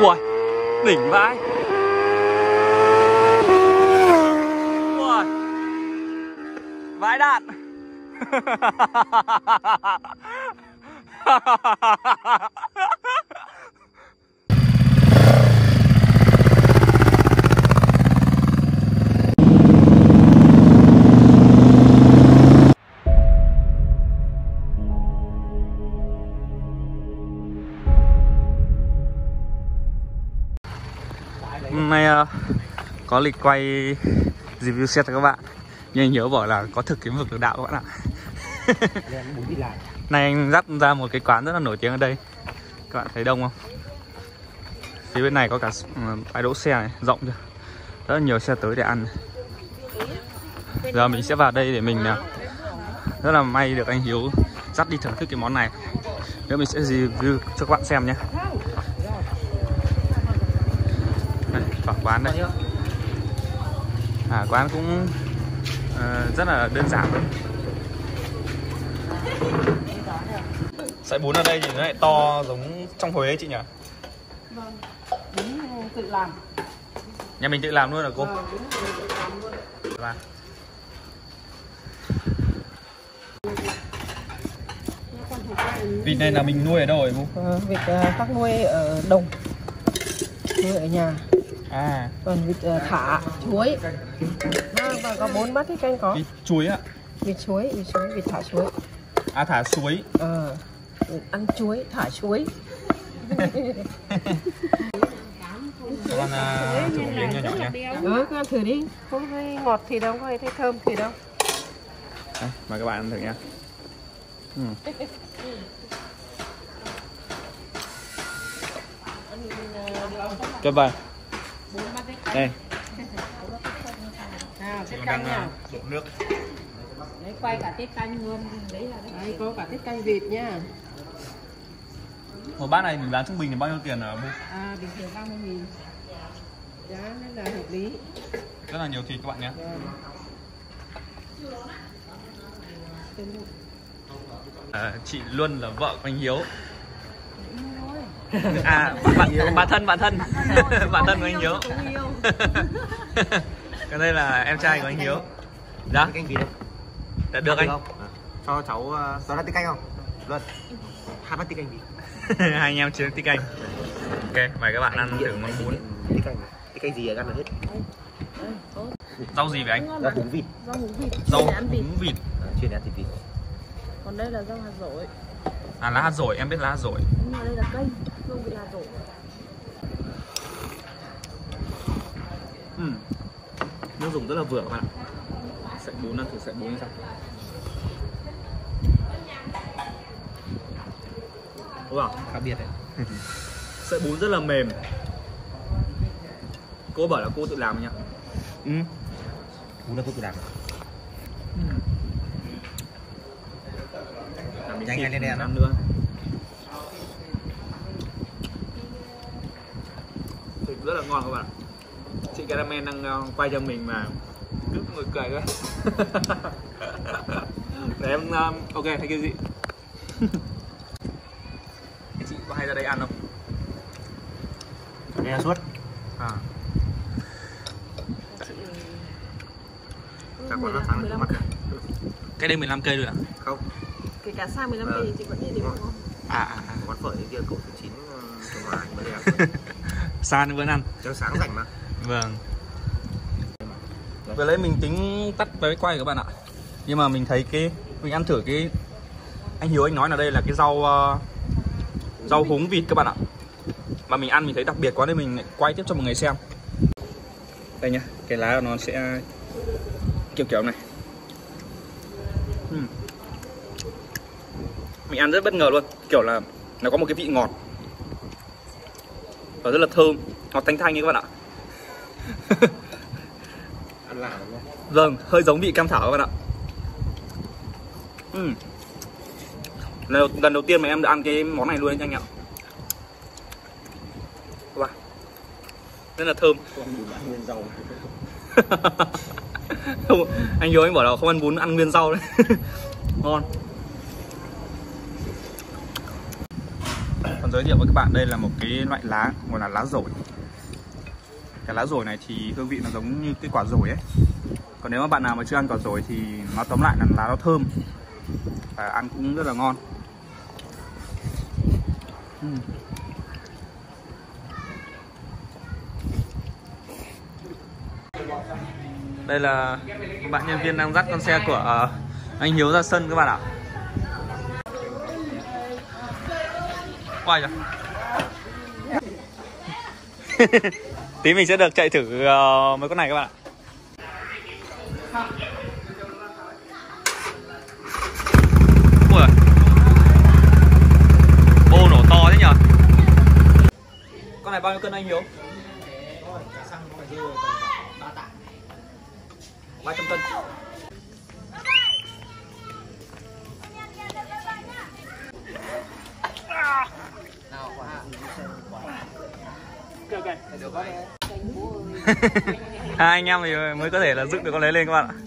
Ui, đỉnh vãi. Ui, vãi đạn. Hôm nay có lịch quay review xe cho các bạn. Nhưng anh Hiếu bảo là có thực kiếm vực được đạo các bạn ạ. Này anh dắt ra một cái quán rất là nổi tiếng ở đây. Các bạn thấy đông không? Phía bên này có cả bãi đỗ xe này, rộng chưa? Rất là nhiều xe tới để ăn. Giờ mình sẽ vào đây để mình rất là may được anh Hiếu dắt đi thưởng thức cái món này. Nếu mình sẽ review cho các bạn xem nhé. Đây, vào quán đây. Quán cũng rất là đơn giản thôi. Sợi bún ở đây thì nó lại to giống trong Huế ấy chị nhỉ? Vâng, bún tự làm. Nhà mình tự làm luôn hả cô? Vâng, bún tự làm luôn. Vâng. Vịt này là mình nuôi ở đâu rồi cô? Vịt các nuôi ở đồng, nuôi ở nhà. Còn vịt thả chuối. Và có 4 bát tiết canh có. Vịt chuối ạ? Vịt thả chuối. Thả suối. Ăn chuối, thả chuối. Con thử miếng nhỏ nhỏ nha. Con ăn thử đi. Không thấy ngọt thì đâu, không thấy thơm thì đâu. Đây, mời các bạn ăn thử nha. Tuyệt vời. Đây. Tiết canh nha. Đổ nước. Đấy, quay cả tiết canh luôn. Đấy có cả tiết canh vịt nha. Một bát này mình bán trung bình thì bao nhiêu tiền hả Bu? Bình thường 30.000. Giá nên là hợp lý. Rất là nhiều thịt các bạn nhé. Chị Luân là vợ của anh Hiếu. Bạn thân bạn thân của anh Hiếu. Cái đây là em trai của anh Hiếu. Dạ. Canh vịt Đã được anh. Cho cháu cho nó tiết canh không? Luân. 2 bát tiết canh vịt. Hai anh em chơi tiết canh. Ok, mời các bạn ăn thử món bún. Tiết canh gì ăn được hết. Rau gì vậy anh? Rau húng vịt. Rau húng vịt. Chuyên ăn thịt vịt. Còn đây là rau hạt dổi. Lá hạt dổi, em biết lá hạt dổi. Nhưng mà đây là cây, không bị hạt dổi. Nước dùng rất là vừa các bạn ạ. Sợi bún, ăn thử sợi bún như sao. Wow, Khác biệt đấy. sợi bún rất là mềm. Cô bảo là cô tự làm nhá. Bún là tôi tự làm. Nhanh lên đèn ăn nữa. Thịt rất là ngon các bạn. Chị Caramel đang quay cho mình mà cứ ngồi cười thôi. Để em ok thấy cái gì? Chị có hay ra đây ăn không? Nghe suốt. Chắc quán nó thắng được mặt. Cái đây 15 cây rồi ạ? Không. Kể cả xa 15 cây thì chị vẫn đi được không? Quán phở cái kia cậu 9 trong ngoài mới đẹp. Xa nữa vẫn ăn. Cho sáng rảnh mà. Vâng. Vừa lấy mình tính tắt tới quay các bạn ạ. Nhưng mà mình thấy mình ăn thử cái anh Hiếu anh nói là đây là cái rau húng vịt các bạn ạ. Mà mình ăn mình thấy đặc biệt quá nên mình quay tiếp cho mọi người xem. Đây nhá, cái lá của nó sẽ kiểu này. Mình ăn rất bất ngờ luôn, kiểu là nó có một cái vị ngọt và rất là thơm, ngọt thanh thanh như các bạn ạ. Ăn lạ đúng không? Vâng, hơi giống vị cam thảo các bạn ạ. Lần đầu tiên mà em được ăn cái món này luôn đấy anh ạ. Wow. Rất là thơm. Nguyên rau. Không, anh Hiếu anh bảo là không ăn bún ăn nguyên rau đấy. Ngon. giới thiệu với các bạn đây là một cái loại lá gọi là lá dổi. Cái lá dổi này thì hương vị nó giống như cái quả dổi ấy. Còn nếu mà bạn nào mà chưa ăn quả dổi thì nó tóm lại là lá nó thơm và ăn cũng rất là ngon. Đây là bạn nhân viên đang dắt con xe của anh Hiếu ra sân các bạn ạ. Quay rồi. Tí mình sẽ được chạy thử mấy con này các bạn ạ. Ui, ô nổ to thế nhở. Con này bao nhiêu cân anh Hiếu? 300 cân. Hai anh em thì mới có thể là dựng được con đấy lên các bạn ạ.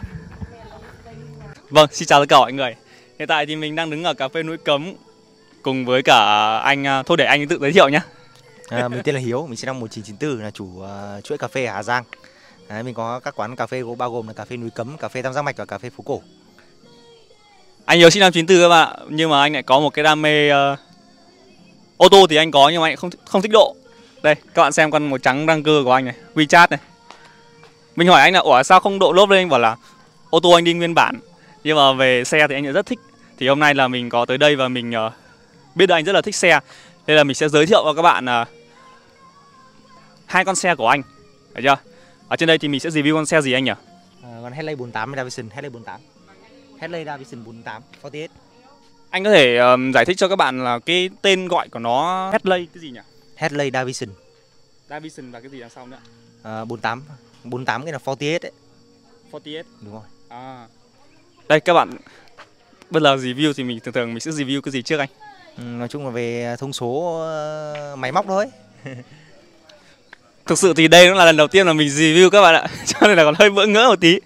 Vâng, xin chào tất cả mọi người. Hiện tại thì mình đang đứng ở cà phê Núi Cấm cùng với cả anh, thôi để anh tự giới thiệu nhé. Mình tên là Hiếu, mình sinh năm 1994, là chủ chuỗi cà phê ở Hà Giang. Đấy, mình có các quán cà phê bao gồm là cà phê Núi Cấm, cà phê Tam Giác Mạch và cà phê Phố Cổ. Anh Hiếu sinh năm 94 các bạn ạ, nhưng mà anh lại có một cái đam mê ô tô thì anh có nhưng mà anh không thích độ. Đây, các bạn xem con màu trắng răng cơ của anh này, WeChat này. Mình hỏi anh là ủa sao không độ lốp lên, anh bảo là ô tô anh đi nguyên bản. Nhưng mà về xe thì anh lại rất thích. Thì hôm nay là mình có tới đây và mình biết được anh rất là thích xe. Nên là mình sẽ giới thiệu với các bạn hai con xe của anh. Được chưa? Ở trên đây thì mình sẽ review con xe gì anh nhỉ? Con Headley 48 Davidson, Headley 48. Headley Davidson 48 48. Anh có thể giải thích cho các bạn là cái tên gọi của nó Headley cái gì nhỉ? Headley Davidson. Davidson và cái gì đằng sau nữa? 48. 48 cái là 48 ấy. 48. Đúng rồi. À. Đây các bạn, bây giờ review thì mình thường mình sẽ review cái gì trước anh? Nói chung là về thông số máy móc thôi. Thực sự thì đây cũng là lần đầu tiên mà mình review các bạn ạ, cho nên là còn hơi bỡ ngỡ một tí.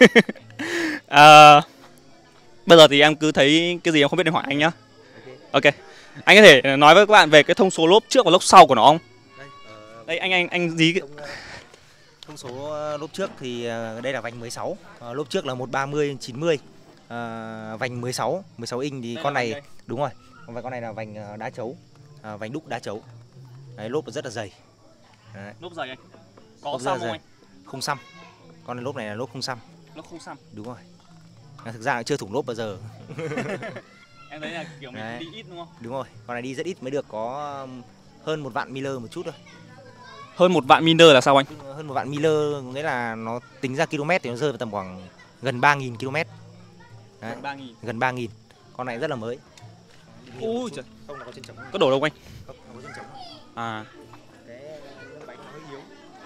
Bây giờ thì em cứ thấy cái gì em không biết để hỏi anh nhá. Ok. Anh có thể nói với các bạn về cái thông số lốp trước và lốp sau của nó không? Đây anh gì cái... Thông số lốp trước thì đây là vành 16, lốp trước là 130/90, vành 16 inch thì đây con này đúng rồi. Còn con này là vành đá chấu, vành đúc đá chấu. Đấy, lốp rất là dày. Đấy. Lốp dày anh. Có xăm không anh? Không xăm. Con này lốp này là lốp không xăm. Lốp không xăm. Đúng rồi. Thực ra là chưa thủng lốp bao giờ. Em thấy là kiểu mình đi ít đúng không? Đúng rồi. Con này đi rất ít mới được có hơn 1 vạn miller một chút thôi. Hơn 1 vạn miller là sao anh? Hơn 1 vạn miller nghĩa là nó tính ra km thì nó rơi vào tầm khoảng gần 3.000 km. Đấy. Gần 3.000. Gần 3.000. Con này rất là mới. Ui trời. Không là có chân trống. Có đổ đâu anh? Không, có chân trống. À. Cái lưng bánh nó hơi yếu.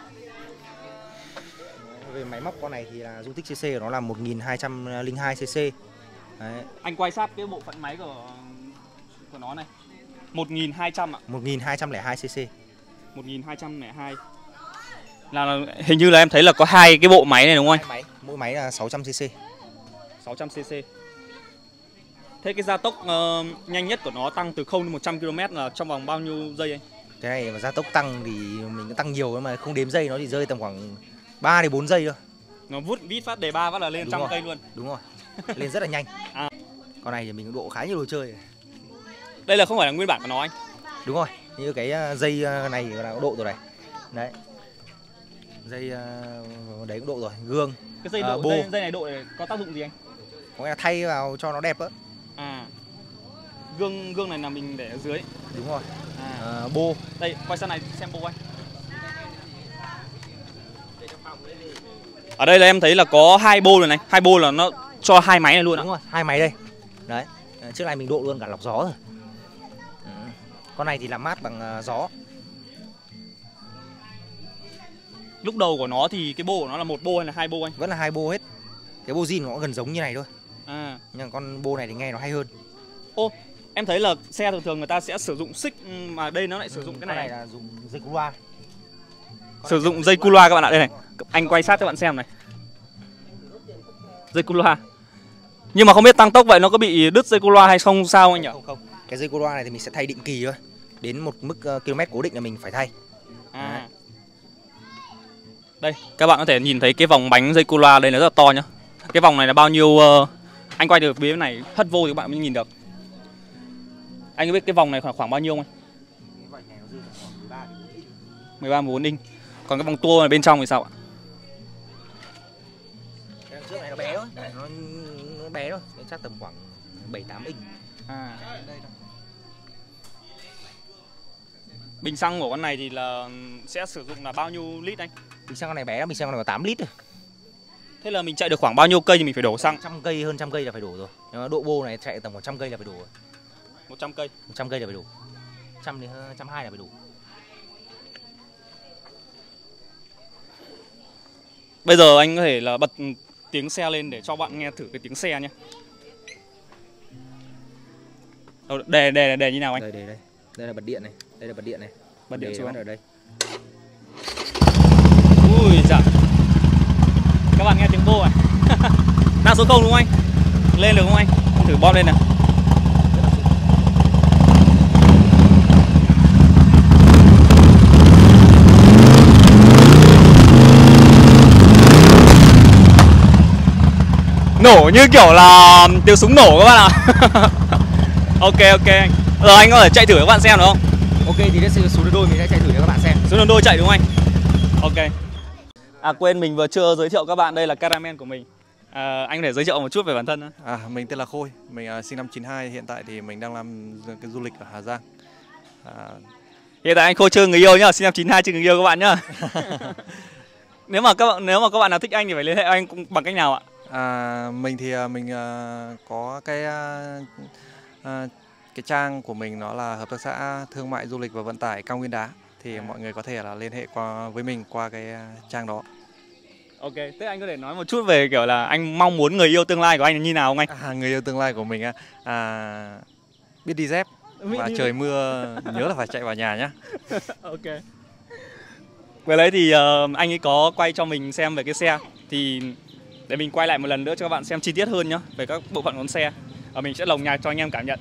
Về máy móc con này thì là dung tích cc của nó là 1202 cc. Đấy. Anh quay sát cái bộ phận máy của nó này. 1200 ạ. 1202 cc. 1202. Là hình như là em thấy là có hai cái bộ máy này đúng không anh? Mỗi máy là 600 cc. 600 cc. Thế cái gia tốc nhanh nhất của nó tăng từ 0 đến 100 km là trong vòng bao nhiêu giây anh? Cái này mà gia tốc tăng thì mình cũng tăng nhiều mà không đếm giây, nó chỉ rơi tầm khoảng 3 đến 4 giây thôi. Nó vít phát đề 3 phát là lên 100 cây luôn. Đúng rồi. Lên rất là nhanh. À. Con này thì mình độ khá nhiều đồ chơi. Đây là không phải là nguyên bản của nó anh? Đúng rồi. Như cái dây này là có độ rồi này. Đấy. Dây đấy cũng độ rồi, gương. Cái dây độ dây này độ này có tác dụng gì anh? Có nghĩa là thay vào cho nó đẹp á. À. Gương này là mình để ở dưới. Đúng rồi. Bô. Đây, quay sang này xem bô anh. Ở đây là em thấy là có 2 bô rồi này, 2 bô là nó cho 2 máy này luôn ạ. Đúng rồi, 2 máy đây. Đấy. Trước này mình độ luôn cả lọc gió rồi. Con này thì làm mát bằng gió. Lúc đầu của nó thì cái bô của nó là 1 bô hay là 2 bô anh? Vẫn là 2 bô hết. Cái bô zin nó gần giống như này thôi. À. Nhưng con bô này thì nghe nó hay hơn. Ô, em thấy là xe thường người ta sẽ sử dụng xích mà đây nó lại sử dụng cái này. Cái này là dùng dây cu loa. Sử dụng dây cu loa các bạn ạ, đây này. Anh quay sát cho bạn xem này. Dây cu loa. Nhưng mà không biết tăng tốc vậy nó có bị đứt dây cu loa hay không sao anh nhỉ? Không. Cái dây cu loa này thì mình sẽ thay định kỳ thôi. đến một mức km cố định là mình phải thay. Đây, các bạn có thể nhìn thấy cái vòng bánh dây Cola đây nó rất là to nhá. Cái vòng này là bao nhiêu, anh quay được bên này hất vô thì các bạn mới nhìn được. Anh có biết cái vòng này khoảng bao nhiêu không anh? 13-14 inch. Còn cái vòng tua này bên trong thì sao ạ? Cái trước này nó bé thôi, nó bé thôi, chắc tầm khoảng 7-8 inch. Bình xăng của con này thì là sẽ sử dụng là bao nhiêu lít anh? Bình xăng con này bé lắm, bình xăng con này có 8 lít rồi. Thế là mình chạy được khoảng bao nhiêu cây thì mình phải đổ xăng? 100 cây, hơn 100 cây là phải đổ rồi. Nhưng mà độ bô này chạy tầm 100 cây là phải đổ rồi. 100 cây. 100 cây là phải đổ. 100 đến 120 là phải đổ. Bây giờ anh có thể là bật tiếng xe lên để cho bạn nghe thử cái tiếng xe nhé. Đề như nào anh? Đây. Đây là bật điện này. Đây là bật điện này. Bật điện xuống ở đây. Ui dạ. Các bạn nghe tiếng bô này. Đang số 0 đúng không anh? Lên được không anh? Thử bom lên nào. Nổ như kiểu là tiếng súng nổ các bạn ạ. Ok anh. Giờ anh có thể chạy thử các bạn xem được không? Ok thì để xuống đôi mình sẽ chạy thử cho các bạn xem. Xuống đôi chạy đúng không anh? Ok. Quên mình vừa chưa giới thiệu các bạn, đây là Caramel của mình. Anh có thể giới thiệu một chút về bản thân nữa. Mình tên là Khôi, mình sinh năm 92, hiện tại thì mình đang làm cái du lịch ở Hà Giang. Hiện tại anh Khôi chưa người yêu nhá, sinh năm 92 chưa người yêu các bạn nhá. Nếu mà các bạn nào thích anh thì phải liên hệ anh bằng cách nào ạ? Mình thì mình có cái trang của mình, nó là Hợp tác xã Thương mại Du lịch và Vận tải Cao Nguyên Đá, thì mọi người có thể là liên hệ với mình qua cái trang đó. Ok, thế anh có thể nói một chút về kiểu là anh mong muốn người yêu tương lai của anh là như nào không anh? Người yêu tương lai của mình biết đi dép và trời mưa nhớ là phải chạy vào nhà nhá. Ok. Vừa lấy thì anh ấy có quay cho mình xem về cái xe, thì để mình quay lại một lần nữa cho các bạn xem chi tiết hơn nhá về các bộ phận của con xe. Và mình sẽ lồng nhạc cho anh em cảm nhận.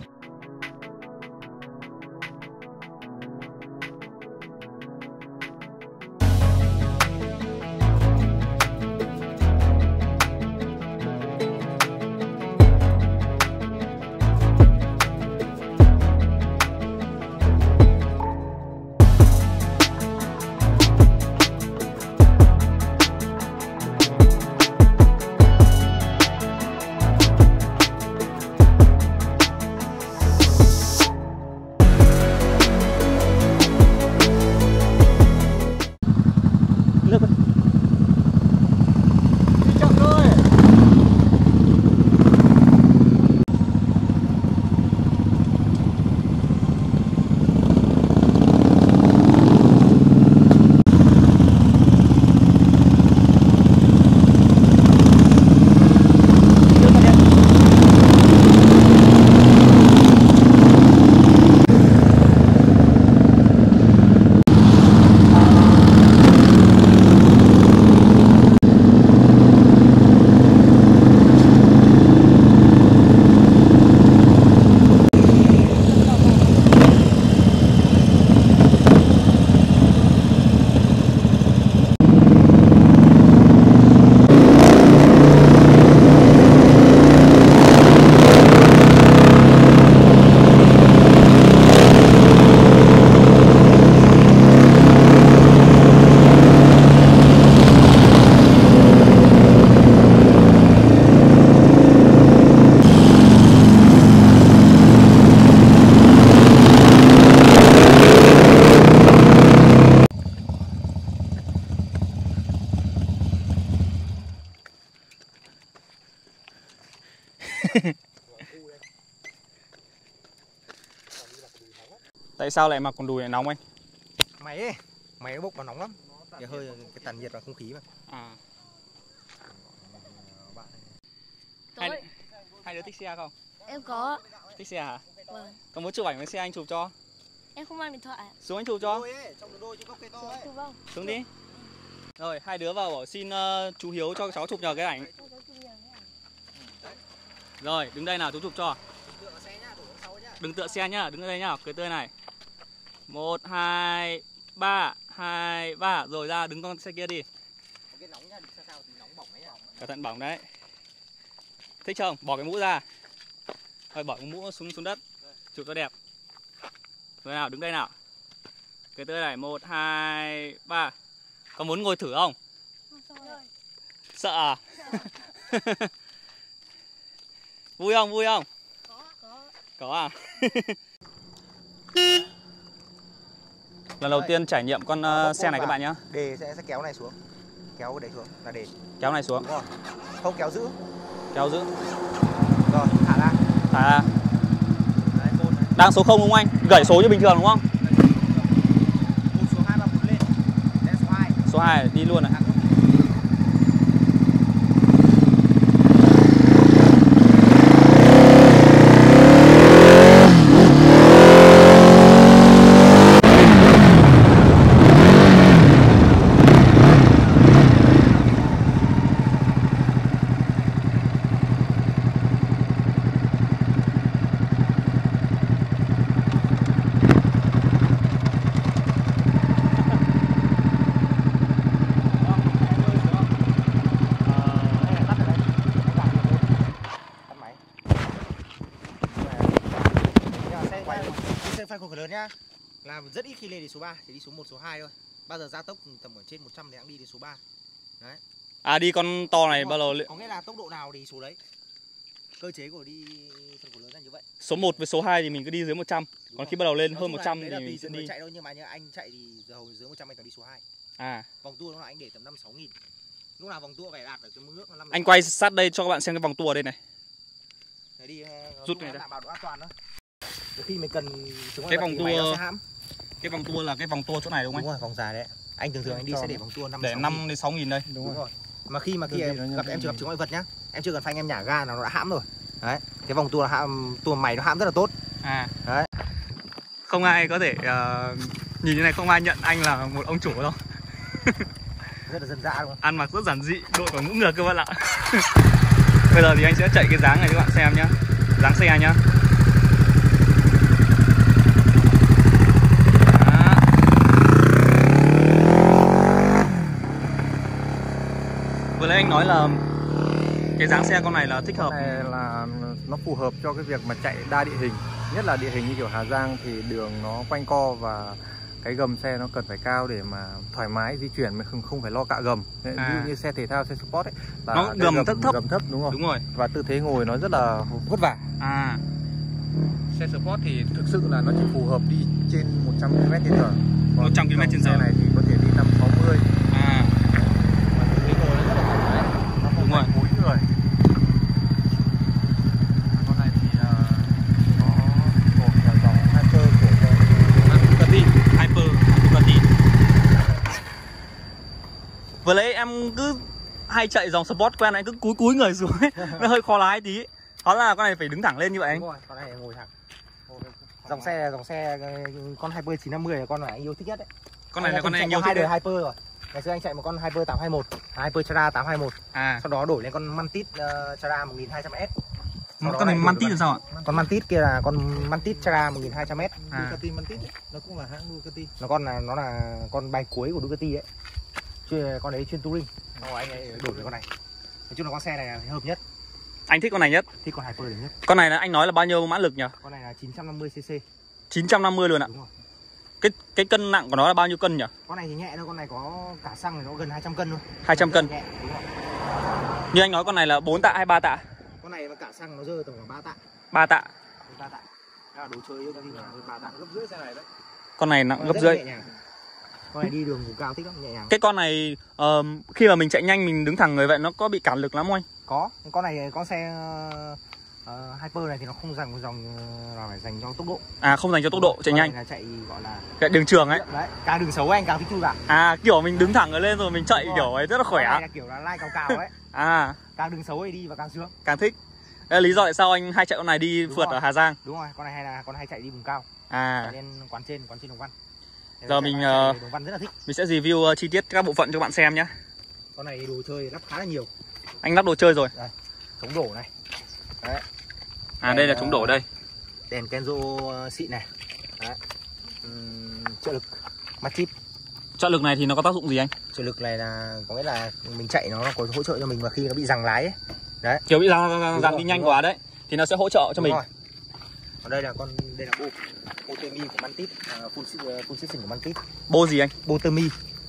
Tại sao lại mặc quần đùi này nóng anh? Máy nó bốc nó nóng lắm. Cái hơi cái tản nhiệt vào không khí mà. Hai đứa thích xe không? Em có. Thích xe hả? Vâng. Có muốn chụp ảnh với xe anh chụp cho? Em không mang điện thoại. Xuống anh chụp cho. Vâng. Xuống đi. Rồi, hai đứa vào bảo xin chú Hiếu cho cháu chụp nhờ cái ảnh. Rồi, đứng đây nào, chú chụp cho. Đừng tựa xe nhá, đứng đây nhá, cười tươi này. 1, 2, 3, 2, 3. Rồi ra đứng con xe kia đi. Cẩn thận bỏng đấy. Thích không? Bỏ cái mũ ra. Rồi bỏ cái mũ xuống đất. Chụp cho đẹp. Rồi nào, đứng đây nào. Cái tươi này, 1, 2, 3. Có muốn ngồi thử không? Sợ à? Vui không? Vui không? Có à? Lần đầu tiên trải nghiệm con xe này các bạn nhé. Đề sẽ kéo này xuống. Kéo đấy xuống là đề. Kéo này xuống. Đúng rồi. Không kéo giữ. Kéo giữ. Rồi, thả ra. Thả ra. Đang số 0 đúng không anh? Gảy số như bình thường đúng không? Số 2 và 4 lên. Lên số 2. Số 2 đi luôn này. Phanh khổ lớn nhá. Là rất ít khi lên đến số 3, chỉ đi số 1, số 2 thôi. Bao giờ gia tốc tầm ở trên 100 thì đang đi đến số 3. Đấy. À đi con to này bao giờ có nghĩa là tốc độ nào thì số đấy. Cơ chế của đi phần khổ lớn là như vậy. Số 1 với số 2 thì mình cứ đi dưới 100. Đúng Còn rồi. khi bắt đầu lên hơn 100 thì mình sẽ đi. chạy đâu, nhưng mà như anh chạy thì giờ hầu dưới 100 anh toàn đi số 2. À. Vòng tua lúc nào anh để tầm 5-6 nghìn. Lúc nào vòng tua phải đạt ở cái mức nó 5. Anh quay sát đây cho các bạn xem cái vòng tua đây này. Để đi rút này ra. đảm bảo độ an toàn đó. Khi mình cần cái vòng tua cái vòng tua là cái vòng tua chỗ này đúng không anh? Đúng rồi, vòng dài đấy. Anh thường anh đi sẽ để vòng tua 5 để 5 đến 6 nghìn đây. Đúng rồi. Mà khi em gặp chướng ngại vật nhá, em chưa cần phanh em nhả ga là nó đã hãm rồi. Đấy, cái vòng tua tua mày nó hãm rất là tốt. À. Đấy. Không ai có thể nhìn như này không ai nhận anh là một ông chủ đâu. Rất là dân dã đúng không? Ăn mặc rất giản dị, đội cả mũ ngược cơ bạn ạ. Bây giờ thì anh sẽ chạy cái dáng này cho các bạn xem nhá. Dáng xe nhá. Vừa nãy anh nói là cái dáng xe con này là thích hợp. Này là nó phù hợp cho cái việc mà chạy đa địa hình, nhất là địa hình như kiểu Hà Giang thì đường nó quanh co và cái gầm xe nó cần phải cao để mà thoải mái di chuyển mà không phải lo cạ gầm. Ví dụ như xe thể thao, xe sport ấy là nó gầm thấp đúng không? Đúng rồi. Và tư thế ngồi nó rất là vất vả. À. Xe sport thì thực sự là nó chỉ phù hợp đi trên 100 km/h. 100 km/h. Xe này thì có thể đi 5-60. À. Và tư thế ngồi nó rất là thoải mái. Nó không phải cúi người. Con này thì nó thuộc là dòng Hyper của Ducati, Hyper Ducati. Vừa nãy em cứ hay chạy dòng sport quen anh cứ cúi người xuống ấy. Nó hơi khó lái tí. Hóa là con này phải đứng thẳng lên như vậy anh. Đúng rồi, con này ngồi thẳng. Dòng xe con Hyper 950 là con mà anh yêu thích nhất đấy. Con này là con này anh yêu thích hai đời Hyper rồi. Ngày xưa anh chạy một con Hyper 821, Hyper Chara 821. À. Sau đó đổi lên con Mantis Chara 1200S. Con này Mantis là sao ạ? Con Mantis kia là con Mantis Chara 1200S. Ducati Mantis nó cũng là hãng Ducati. Nó là con bay cuối của Ducati ấy. Con đấy chuyên touring. Rồi anh ấy đổi về con này. Nói chung là con xe này là hợp nhất. Anh thích con này nhất. Thích con Hyper nhất. Con này là anh nói là bao nhiêu mã lực nhỉ? Con này là 950cc. 950 luôn ạ. Đúng rồi. Cái cân nặng của nó là bao nhiêu cân nhỉ? Con này thì nhẹ thôi, con này có cả xăng thì nó gần 200 cân thôi. 200 cân. Nhẹ, đúng rồi. Như anh nói con này là 4 tạ hay 3 tạ? Con này mà cả xăng nó rơi tầm khoảng 3 tạ. 3 tạ. 3 tạ. Đó là đồ chơi yêu là 3 tạ, gấp rưỡi xe này đấy. Con này nặng gấp rưỡi. Con này đi đường vùng cao thích lắm, nhẹ nhàng. Cái con này khi mà mình chạy nhanh mình đứng thẳng người vậy nó có bị cản lực lắm không anh? Có, con này con xe Hyper này thì nó không dành là phải dành cho tốc độ. À không dành cho tốc độ chạy nhanh. Là chạy gọi là cái đường trường ấy. Đấy, càng đường xấu anh càng thích chui vào. À kiểu mình đứng thẳng người lên rồi mình chạy kiểu ấy rất là khỏe. Con này là kiểu là lai cào cào ấy. À, càng đường xấu ấy đi và càng sướng. Càng thích. Đây là lý do tại sao anh hay chạy con này đi phượt ở Hà Giang. Đúng rồi, con này hay chạy đi vùng cao. À. Lên quán trên Đồng Văn. Giờ mình Đồng Văn rất là thích. Mình sẽ review chi tiết các bộ phận cho các bạn xem nhé. Con này đồ chơi lắp khá là nhiều. Anh lắp đồ chơi rồi. Đây, chống đổ này. Đấy. À đây là chống đổ đây. Đèn Kenzo xịn này. Đấy. trợ lực mặt chip. Trợ lực này thì nó có tác dụng gì anh? Trợ lực này là có nghĩa là mình chạy nó có hỗ trợ cho mình, và khi nó bị giằng lái ấy. Đấy. Kiểu bị giằng đi nhanh quá đấy thì nó sẽ hỗ trợ cho mình. Còn đây là bô temi của Mantis, full system của Mantis. Bô gì anh? Bô temi.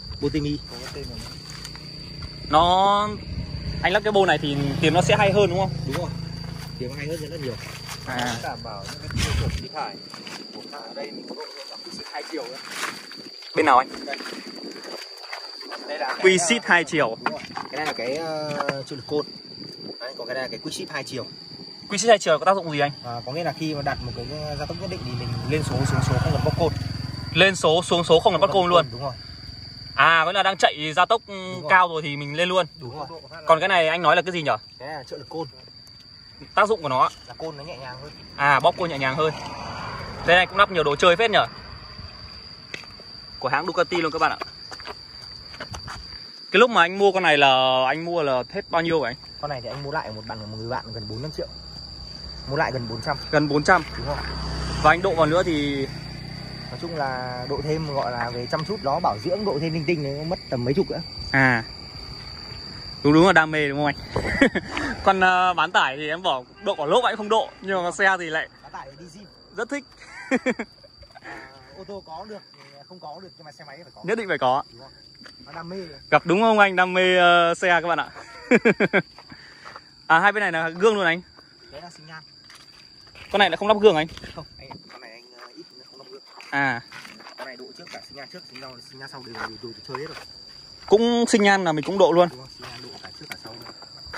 Nó anh lắp cái bô này thì tiếng nó sẽ hay hơn đúng không? Đúng rồi. Tiếng nó hay hơn rất nhiều. Đảm bảo những cái tiêu chuẩn khí thải của ở đây mình có độ Quisit 2 chiều nữa. Bên nào anh? Đây là Quisit 2 chiều. Đúng rồi. Cái này là cái trợ lực côn. Đấy, còn cái này là cái Quisit 2 chiều. Quisit 2 chiều có tác dụng gì anh? Có nghĩa là khi mà đặt một cái gia tốc nhất định thì mình lên số xuống số không cần bóp côn. Lên số xuống số không cần bắt côn luôn. Đúng rồi. À, vẫn là đang chạy gia tốc cao rồi thì mình lên luôn. Đúng rồi. Còn cái này anh nói là cái gì nhỉ? Cái này là trợ lực côn. Tác dụng của nó Là côn nó nhẹ nhàng hơn. à, bóp côn nhẹ nhàng hơn. Đây này cũng lắp nhiều đồ chơi phết nhở. Của hãng Ducati luôn các bạn ạ. Cái lúc mà anh mua con này là anh mua là hết bao nhiêu vậy anh? Con này thì anh mua lại một người bạn gần 4-5 triệu. Mua lại gần 400. Gần 400. Đúng không? Và anh độ vào nữa thì Nói chung là độ thêm, gọi là về chăm chút nó bảo dưỡng, độ thêm linh tinh nó mất tầm mấy chục nữa. à, đúng là đam mê đúng không anh? Còn bán tải thì em bỏ độ của lốp anh không độ, nhưng mà con xe thì lại Bán tải đi gym. rất thích. Ô tô có được, không có được, nhưng mà xe máy phải có. Nhất định phải có. Nó đam mê rồi. Gặp đúng không anh, đam mê xe các bạn ạ. À, hai bên này là gương luôn anh. Đấy là xi nhan. Con này lại không lắp gương anh? Không, con này anh ít không lắp gương. À, Con này độ trước cả xi nhan trước, xi nhan sau đều chơi hết rồi. cũng sinh nhan là mình cũng độ luôn. Đúng không? Xi nhan độ cả trước cả sau luôn.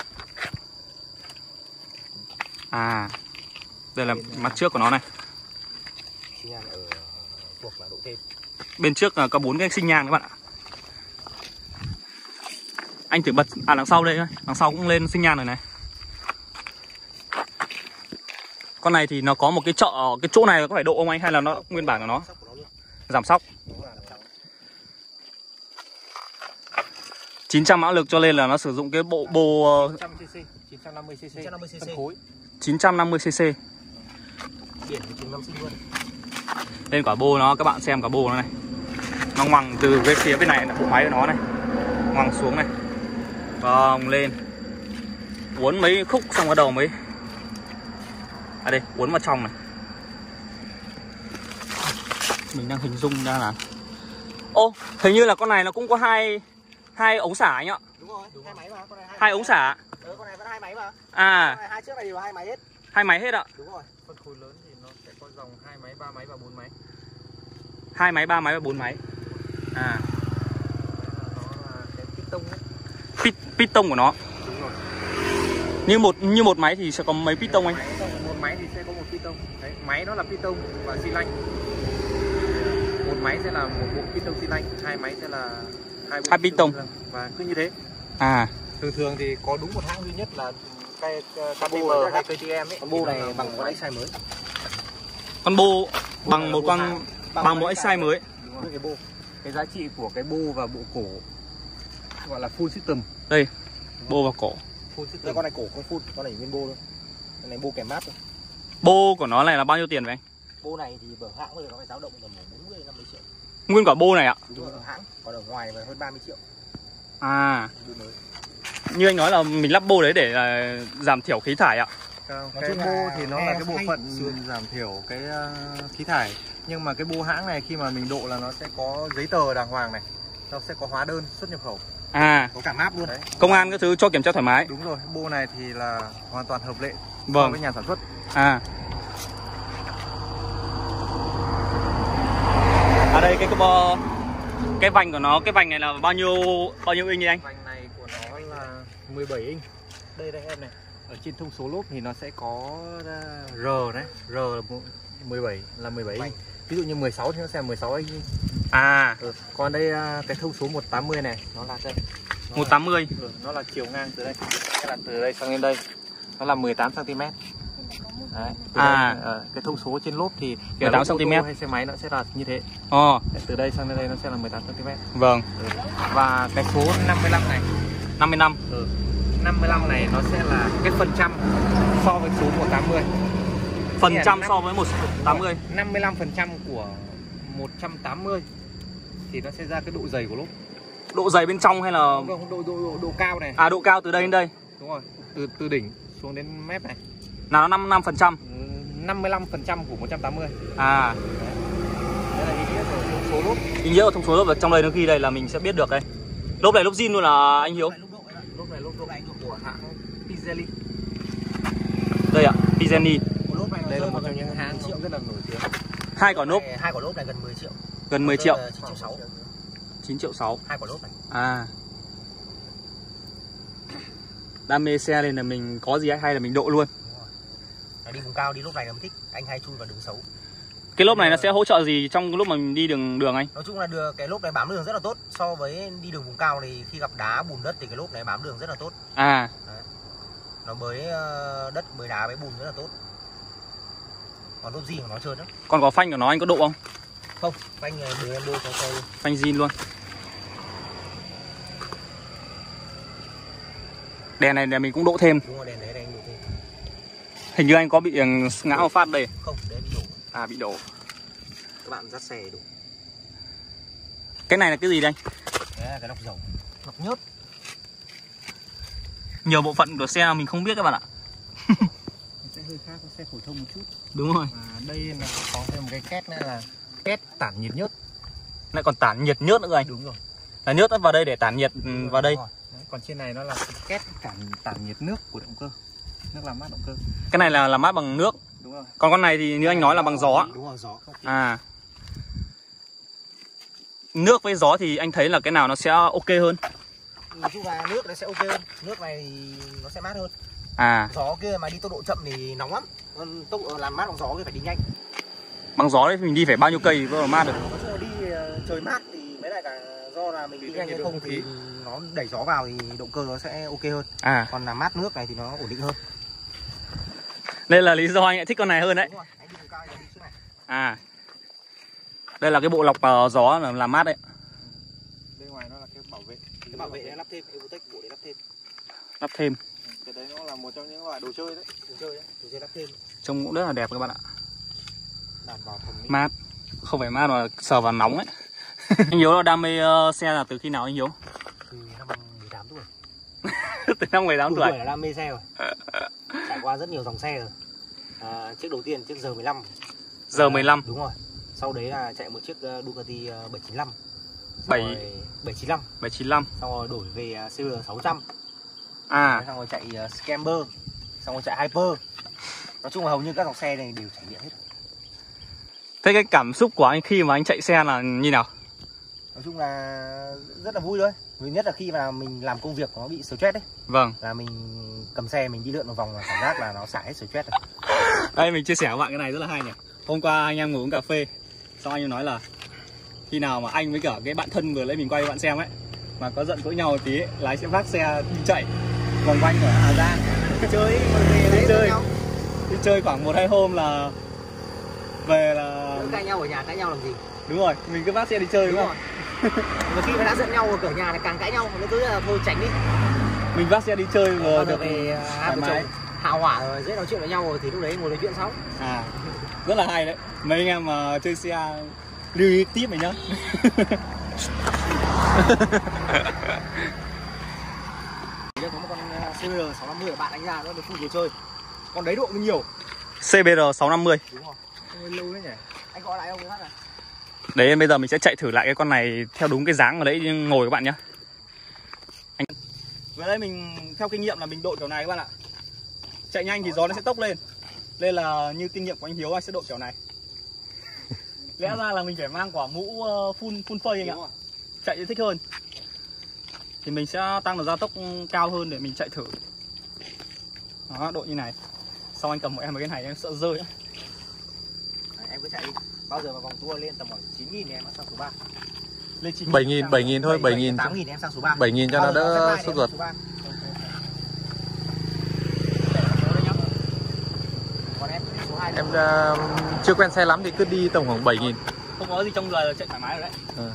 À, đây là mặt trước của nó này. Xi nhan ở buộc là độ thêm. Bên trước là có 4 cái sinh nhan các bạn ạ. Anh thử bật đằng sau đây thôi, đằng sau cũng lên sinh nhan rồi này. Con này thì nó có một cái cái chỗ này có phải độ không anh, hay là nó nguyên bản của nó? Giảm sóc. 900 mã lực cho nên là nó sử dụng cái bộ 950cc phân khối. 950cc. Biển của trường Lâm Sinh luôn. Lên quả bô nó, các bạn xem quả bô nó này. Nó ngoằng từ cái phía bên này là bộ máy của nó này. Ngoằng xuống này. Vòng lên. Uốn mấy khúc xong bắt đầu mới. À đây, uốn vào trong này. Mình đang hình dung ra là. Ô, hình như là con này nó cũng có hai ống xả anh ạ. Đúng rồi, hai máy mà, con này hai ống xả. Con này vẫn hai máy mà. À, Con này hai trước này đều hai máy hết. hai máy hết ạ. Đúng rồi. Phân khối lớn thì nó sẽ có dòng 2 máy, 3 máy và 4 máy. 2 máy, 3 máy và 4 máy. À, Nó là cái piston ấy. piston của nó. Đúng rồi. Như một máy thì sẽ có mấy piston anh? Một máy thì sẽ có một piston. Đấy, máy nó là piston và xi lanh. Một máy sẽ là một bộ piston xi lanh, hai máy sẽ là hai piston. Và cứ như thế. À, Thường thì có đúng một hãng duy nhất là cái KTM hay KTM ấy. Con bô này bằng con size mới. con bô bằng một một size mới. Đúng rồi. Cái bô. Cái giá trị của cái bô và bộ cổ gọi là full system. Đây, bô và cổ. Full system. Con này cổ không full, con này nguyên bô thôi. Con này bô kèm mát thôi. Bô của nó này là bao nhiêu tiền vậy anh? Bô này thì ở hãng bây giờ nó phải dao động tầm 40-50 triệu. Nguyên quả bô này ạ? Đúng rồi, ở hãng. Còn ở ngoài là hơn 30 triệu. À, Bô mới. như anh nói là mình lắp bô đấy để giảm thiểu khí thải ạ. Cái bô thì nó là cái bộ phận giảm thiểu cái khí thải. Nhưng mà cái bô hãng này khi mà mình độ là nó sẽ có giấy tờ đàng hoàng này. Nó sẽ có hóa đơn xuất nhập khẩu. À, Có cả map luôn. Đấy. công an các thứ cho kiểm tra thoải mái. Đúng rồi, bô này thì là hoàn toàn hợp lệ so Vâng. với nhà sản xuất. À, ở đây cái vành của nó, cái vành này là bao nhiêu inch vậy anh? Vành này của nó là 17 inch. Đây em này. Ở trên thông số lốp thì nó sẽ có R đấy, R là 17 inch. Ví dụ như 16 thì nó sẽ là 16 inch. À, Còn đây cái thông số 180 này, nó là đây. 180. Nó là chiều ngang từ đây. Tức là từ đây sang đến đây. Nó là 18 cm. Đấy. Cái thông số trên lốp thì 18 cm hay xe máy nó sẽ là như thế. Từ đây sang đến đây nó sẽ là 18 cm. Vâng. Và cái số 55 này, 55. 55 này nó sẽ là cái phần trăm so với số 180. Phần trăm so với 180. 55% của 180 thì nó sẽ ra cái độ dày của lốp. Độ dày bên trong hay là Độ cao này. à, độ cao từ đây đến đây? Đúng rồi, từ đỉnh xuống đến mép này. Nào nó 55%. 55% của 180. À. Đây là ý nghĩa của thông số lốp. Ý nghĩa của thông số lốp ở trong đây nó ghi đây là mình sẽ biết được đây. Lốp này lốp zin luôn là anh Hiếu. Lốp này lốp anh của hãng Pirelli. Đây ạ, Pirelli. Đây là một trong những hãng triệu rất là nổi tiếng. Hai quả lốp. Hai quả lốp này gần 10 triệu. Gần 10 triệu. 9 triệu 6. 9 triệu 6. Hai quả lốp này. À. Đam mê xe nên là mình có gì hay là mình độ luôn. Nó đi vùng cao đi lốp này là mình thích, anh hay chui vào đường xấu. Cái lốp này nó sẽ hỗ trợ gì trong lúc mà mình đi đường anh? Nói chung là cái lốp này bám đường rất là tốt. So với đi đường vùng cao thì khi gặp đá bùn đất thì cái lốp này bám đường rất là tốt. À. Đấy. Nó bới đất, bới đá, bới bùn rất là tốt. Còn lốp gì mà nó trơn đó. Còn có phanh của nó anh có độ không? Không, phanh này đưa em đôi cho coi luôn. Phanh zin luôn. Đèn này là mình cũng độ thêm. Đúng rồi, đèn đấy anh độ thêm. Hình như anh có bị ngã một phát đây. Không, đấy bị đổ. À, bị đổ. Các bạn dắt xe đổ. Cái này là cái gì đây anh? Đấy là cái lọc dầu, lọc nhớt. Nhiều bộ phận của xe mình không biết các bạn ạ. Sẽ hơi khác với xe phổ thông một chút. Đúng rồi. Đây là có thêm một cái két nữa là két tản nhiệt nhớt. Lại còn tản nhiệt nhớt nữa rồi anh. Đúng rồi. Là nhớt vào đây để tản nhiệt vào đây. Đấy, còn trên này nó là két tản nhiệt nước của động cơ, nước làm mát động cơ. Cái này là làm mát bằng nước. Đúng rồi. Còn con này thì như anh nói là bằng gió. Đúng rồi, gió. À. Nước với gió thì anh thấy là cái nào nó sẽ ok hơn? Nói chung là nước nó sẽ ok hơn. Nước này thì nó sẽ mát hơn. À. Gió kia mà đi tốc độ chậm thì nóng lắm. Còn tốc độ làm mát bằng gió thì phải đi nhanh. Bằng gió đấy mình đi phải bao nhiêu cây mới mát được? Nói chung là đi trời mát thì mới lại cả do là mình đi nhanh hay không thì nó đẩy gió vào thì động cơ nó sẽ ok hơn. À. Còn làm mát nước này thì nó ổn định hơn. Đây là lý do anh lại thích con này hơn đấy. Đúng rồi, anh đi vùng cao thì đi trước này. À. Đây là cái bộ lọc gió làm mát đấy. Bên ngoài nó là cái bảo vệ. Cái bảo vệ lắp thêm, Evotech bộ để lắp thêm. Lắp thêm. Cái đấy nó là một trong những loại đồ chơi đấy. Đồ chơi đấy, đồ chơi lắp thêm. Trông cũng rất là đẹp các bạn ạ. Đảm bảo thẩm mỹ. Mát. Không phải mát mà sờ vào nóng ấy. Anh Hiếu là đam mê xe là từ khi nào anh Hiếu? Từ năm 18 tuổi. Từ năm 18 tuổi. Là đam mê xe rồi. Trải qua rất nhiều dòng xe rồi. Chiếc đầu tiên chiếc R15. R15. Đúng rồi. Sau đấy là chạy một chiếc Ducati 795. 795. 795. Xong rồi đổi về CBR 600. À. Xong rồi chạy Scamper. Xong rồi chạy Hyper. Nói chung là hầu như các dòng xe này đều trải nghiệm hết. Thế cái cảm xúc của anh khi mà anh chạy xe là như nào? Nói chung là rất là vui thôi. Vui nhất là khi mà mình làm công việc nó bị stress đấy. Vâng. Là mình cầm xe mình đi lượn một vòng là cảm giác là nó xả hết stress rồi. Đây mình chia sẻ với bạn cái này rất là hay nhỉ. Hôm qua anh em ngồi uống cà phê, xong anh em nói là khi nào mà anh với cả cái bạn thân vừa lấy mình quay cho bạn xem ấy mà có giận cãi nhau một tí ấy, lái sẽ vác xe đi chạy vòng quanh ở Hà Giang Chơi đi chơi khoảng 1-2 hôm là về là cãi nhau ở nhà, cãi nhau làm gì? đúng rồi, mình cứ vác xe đi chơi đúng không? Mà khi mà đã giận nhau ở cửa nhà này càng cãi nhau, nó cứ là thôi tránh đi. Mình vác xe đi chơi vừa được về hai vợ chồng hào hỏa rồi, dễ nói chuyện với nhau rồi thì lúc đấy ngồi nói chuyện xong. À, rất là hay đấy. Mấy anh em mà chơi xe lưu ý tiếp này nhá. Có một con CBR 650 bạn đánh ra nữa để phụ đồ chơi. Con đấy độ nhiều. CBR 650. Đúng rồi. Lâu đấy nhỉ. Anh gọi lại ông cái phát này. Đấy, bây giờ mình sẽ chạy thử lại cái con này theo đúng cái dáng ở đấy ngồi các bạn nhé. Vừa đây mình theo kinh nghiệm là mình đội kiểu này các bạn ạ. Chạy nhanh thì gió nó sẽ tốc lên. Nên là như kinh nghiệm của anh Hiếu anh sẽ đội kiểu này. Lẽ ra là mình phải mang quả mũ full phơi anh ạ. Chạy sẽ thích hơn. Thì mình sẽ tăng được gia tốc cao hơn để mình chạy thử. Đó, đội như này. Xong anh cầm một em cái này em sợ rơi. Em cứ chạy đi. Bao giờ mà vòng tua lên tầm khoảng 9.000 em sang số 3. Lên 7.000 thôi, 7.000 8.000 em sang số 3. 7.000 cho nó đỡ sốt ruột. Em chưa quen xe lắm thì cứ đi tầm khoảng 7.000. Không có gì trong người là chạy thoải mái rồi đấy.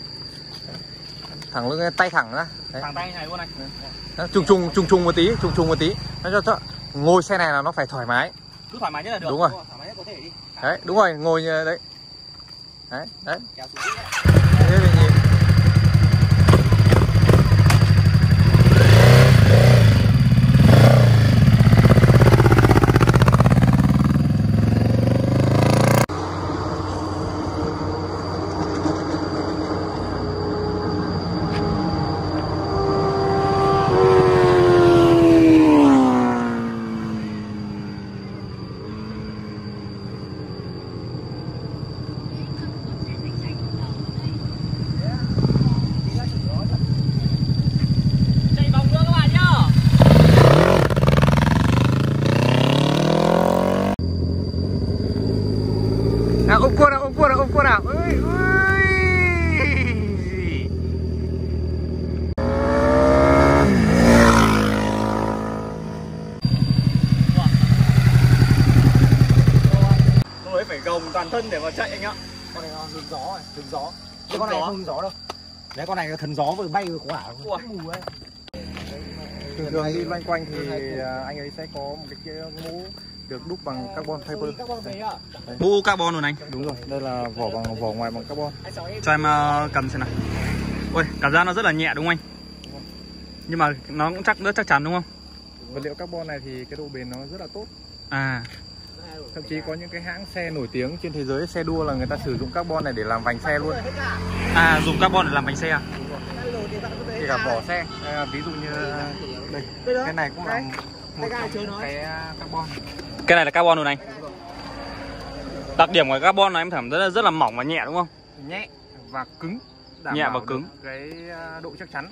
Thẳng lưng tay thẳng ra. Thẳng tay này luôn này. Trung một tí. Nó cho ngồi xe này là nó phải thoải mái. Cứ thoải mái nhất là được. Đúng rồi. Thoải mái nhất có thể đi. Đấy, đúng rồi, ngồi đấy. Đấy, đấy. Kéo xuống Thế thì nhìn. Ôm cua nào. Ui, ui. Lúc ấy phải gồng toàn thân để mà chạy anh ạ. Con này nó hứng gió rồi, hứng gió. Chứ con này không hứng gió đâu. Đấy, con này nó thần gió vừa bay vừa quả. Mù ấy. Thường thường đi loanh quanh thì anh ấy sẽ có một cái mũ được đúc bằng carbon fiber. Mũ carbon luôn anh. Đúng rồi, đây là vỏ ngoài bằng carbon. Cho em cầm xem nào. Ôi, cảm giác nó rất là nhẹ đúng không anh? Nhưng mà nó cũng rất chắc chắn đúng không? Vật liệu carbon này thì cái độ bền nó rất là tốt. À. Thậm chí có những cái hãng xe nổi tiếng trên thế giới, xe đua là người ta sử dụng carbon này để làm vành xe luôn. À, dùng carbon để làm bánh xe à? Kể cả vỏ xe, ví dụ như đây, cái này cũng là một cái carbon. Cái này là carbon luôn anh. Đặc điểm của carbon này em cảm thấy rất là mỏng và nhẹ đúng không? Nhẹ và cứng, đảm nhẹ bảo và cứng cái độ chắc chắn.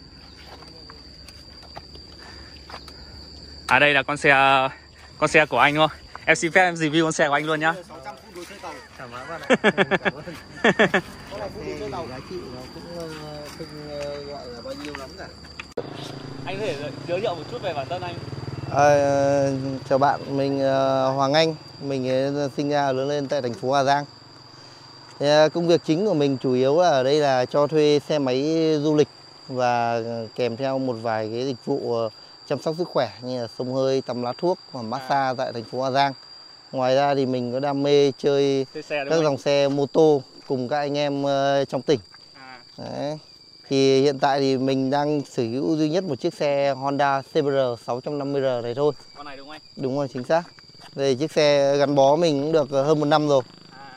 À, đây là con xe của anh đúng không? Em xin phép em review con xe của anh luôn nhá. 600 phút đối chơi tàu. Thoải mái bạn ạ. Con này phút đối chơi tàu giá trị nó cũng không gọi là bao nhiêu lắm cả. Anh có thể giới thiệu một chút về bản thân anh. Chào bạn, mình Hoàng Anh, mình sinh ra lớn lên tại thành phố Hà Giang. Công việc chính của mình chủ yếu là ở đây là cho thuê xe máy du lịch và kèm theo một vài cái dịch vụ chăm sóc sức khỏe như là xông hơi, tắm lá thuốc và massage tại thành phố Hà Giang. Ngoài ra thì mình có đam mê chơi các dòng xe mô tô cùng các anh em trong tỉnh. Đấy. Thì hiện tại thì mình đang sở hữu duy nhất một chiếc xe Honda CBR 650R này thôi. Con này đúng không anh? Đúng rồi, chính xác. Đây, chiếc xe gắn bó mình cũng được hơn 1 năm rồi.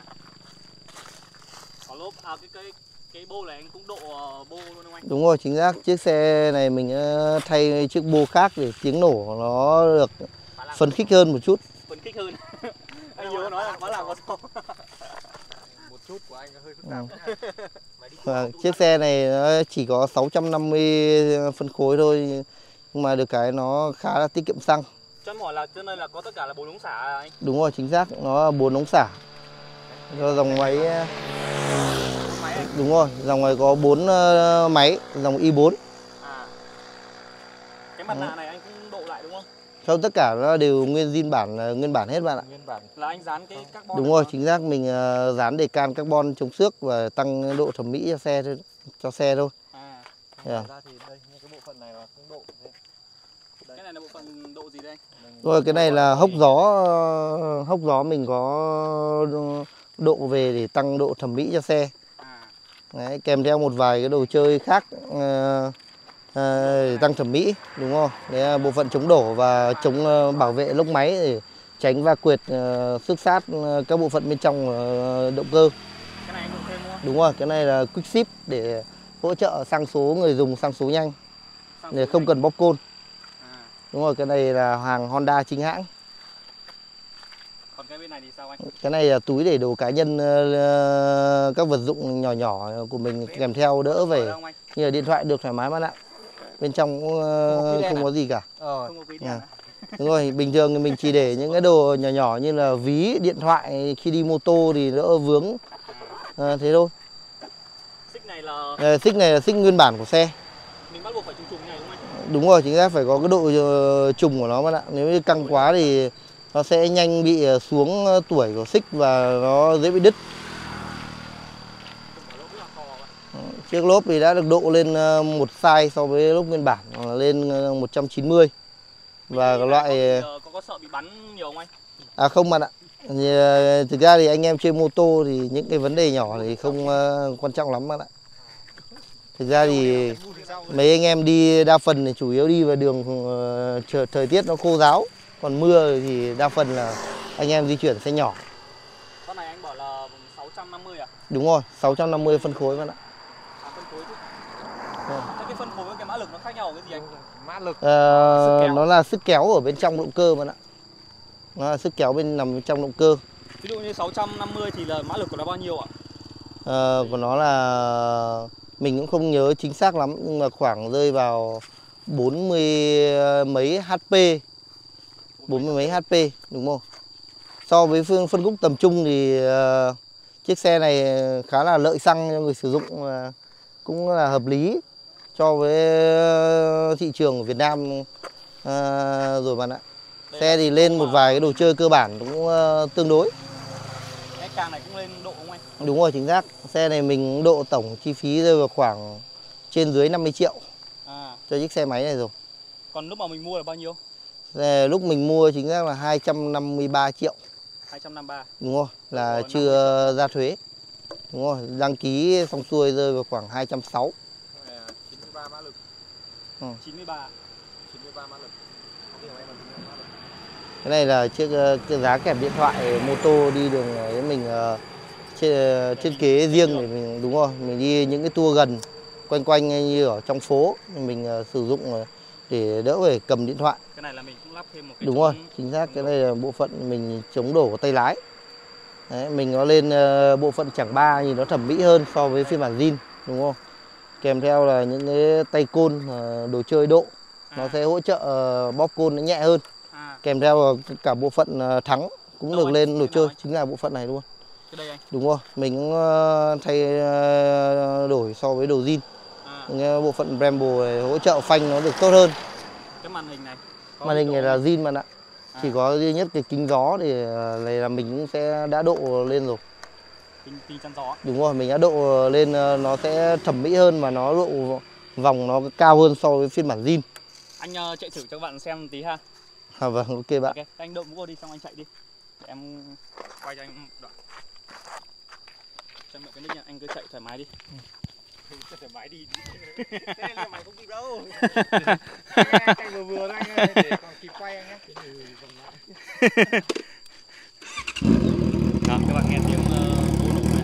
Có lốp, cái bô này anh cũng độ bô luôn không anh? Đúng rồi, chính xác. Chiếc xe này mình thay chiếc bô khác để tiếng nổ nó được phấn khích hơn một chút. Phấn khích hơn. Anh nhớ nói là có làm có sao. Một chút của anh hơi phức tạp. Và chiếc xe này nó chỉ có 650 phân khối thôi, nhưng mà được cái nó khá là tiết kiệm xăng. Cho em hỏi là trên đây là có tất cả là 4 ống xả à anh? Đúng rồi, chính xác, nó là 4 ống xả. Do dòng máy đúng rồi, dòng này có 4 máy, dòng i4. À. Cái mặt nạ này anh cũng độ lại đúng không? Không, tất cả nó đều nguyên bản hết bạn ạ. Nguyên bản. Là anh dán cái carbon. Đúng rồi, chính xác, mình dán đề can carbon chống xước và tăng độ thẩm mỹ cho xe thôi. À. Yeah. Ra thì đây, cái bộ phận này là cũng độ. Cái này là bộ phận độ gì đây? Rồi cái này là hốc gió mình có độ về để tăng độ thẩm mỹ cho xe. Đấy, kèm theo một vài cái đồ chơi khác để tăng thẩm mỹ, đúng không? Đấy là bộ phận chống đổ và chống bảo vệ lốc máy để tránh va quệt xước sát các bộ phận bên trong động cơ. Cái này anh cũng thêm đúng không? Đúng rồi, cái này là quick ship để hỗ trợ sang số người dùng sang số nhanh để không cần bóp côn. Đúng rồi, cái này là hàng Honda chính hãng. Còn cái bên này thì sao anh? Cái này là túi để đồ cá nhân, các vật dụng nhỏ nhỏ của mình kèm theo đỡ về, như là điện thoại được thoải mái bạn ạ. Bên trong cũng không có gì cả. Không có ví điện. Đúng rồi, bình thường thì mình chỉ để những cái đồ nhỏ nhỏ như là ví, điện thoại khi đi mô tô thì đỡ vướng. Thế thôi. Xích này là xích này là xích nguyên bản của xe. mình bắt buộc phải trùng này đúng không anh? Đúng rồi, chính xác, phải có cái độ trùng của nó bạn ạ. Nếu như căng quá thì nó sẽ nhanh bị xuống tuổi của xích và nó dễ bị đứt. Chiếc lốp thì đã được độ lên một size so với lốp nguyên bản, lên 190. Và cái loại có sợ bị bắn nhiều không anh? À không bạn ạ. Thực ra thì anh em chơi mô tô thì những cái vấn đề nhỏ thì không quan trọng lắm bạn ạ. Thực ra thì mấy anh em đi đa phần thì chủ yếu đi vào đường thời tiết nó khô ráo. Còn mưa thì đa phần là anh em di chuyển xe nhỏ. Con này anh bảo là 650 à? Đúng rồi, 650 phân khối bạn ạ. Phân khối chứ. Cái phân khối với cái mã lực nó khác nhau cái gì anh? Mã lực. Nó là sức kéo ở bên trong động cơ bạn ạ. Nó là sức kéo nằm bên trong động cơ. Ví dụ như 650 thì là mã lực của nó bao nhiêu ạ? Của nó là mình cũng không nhớ chính xác lắm, nhưng mà khoảng rơi vào 40 mấy HP. 40 mấy HP đúng không? So với phân khúc tầm trung thì chiếc xe này khá là lợi xăng cho người sử dụng, cũng là hợp lý cho với thị trường của Việt Nam rồi bạn ạ. Xe thì lên một vài cái đồ chơi cơ bản cũng tương đối. Cái càng này cũng lên độ không anh? Đúng rồi, chính xác. Xe này mình độ tổng chi phí rơi vào khoảng trên dưới 50 triệu cho chiếc xe máy này rồi. Còn lúc mà mình mua là bao nhiêu? Lúc mình mua chính xác là 253 triệu. 253. Đúng rồi, là chưa ra thuế. Đúng rồi, đăng ký xong xuôi rơi vào khoảng 260. 93 mã lực. 93 mã lực. Cái này là chiếc cái giá kèm điện thoại mô tô đi đường với mình thiết kế riêng để mình, đúng rồi, mình đi những cái tour gần quanh quanh như ở trong phố mình sử dụng để đỡ phải cầm điện thoại. Cái này là mình cũng lắp thêm một cái. Đúng rồi, chính xác, cái này là bộ phận mình chống đổ tay lái. Đấy, mình có lên bộ phận chẳng ba nhìn nó thẩm mỹ hơn so với phiên bản zin, đúng không? Kèm theo là những cái tay côn đồ chơi độ, nó sẽ hỗ trợ bóp côn nó nhẹ hơn. Kèm theo cả bộ phận thắng cũng được lên đồ chơi, chính là bộ phận này luôn. Cái đây anh. Đúng rồi, mình cũng thay đổi so với đồ zin. Những bộ phận Brembo này hỗ trợ phanh nó được tốt hơn. Cái màn hình này. Màn hình này là zin bạn ạ. Chỉ có duy nhất cái kính gió thì này là mình cũng sẽ đã độ lên rồi. Kính chắn gió. Đúng rồi, mình đã độ lên, nó sẽ thẩm mỹ hơn mà nó độ vòng nó cao hơn so với phiên bản zin. Anh chạy thử cho các bạn xem tí ha. Vâng, ok bạn. Ok, anh đội mũ đi xong anh chạy đi. Để em quay cho anh một đoạn. Cho mượn cái nick nha, anh cứ chạy thoải mái đi. Thoải mái đi. Thế là mày không kịp đâu. Chạy vừa anh ơi, để còn kịp quay anh nhé. Đó, các bạn nghe tiếng bố nổ này.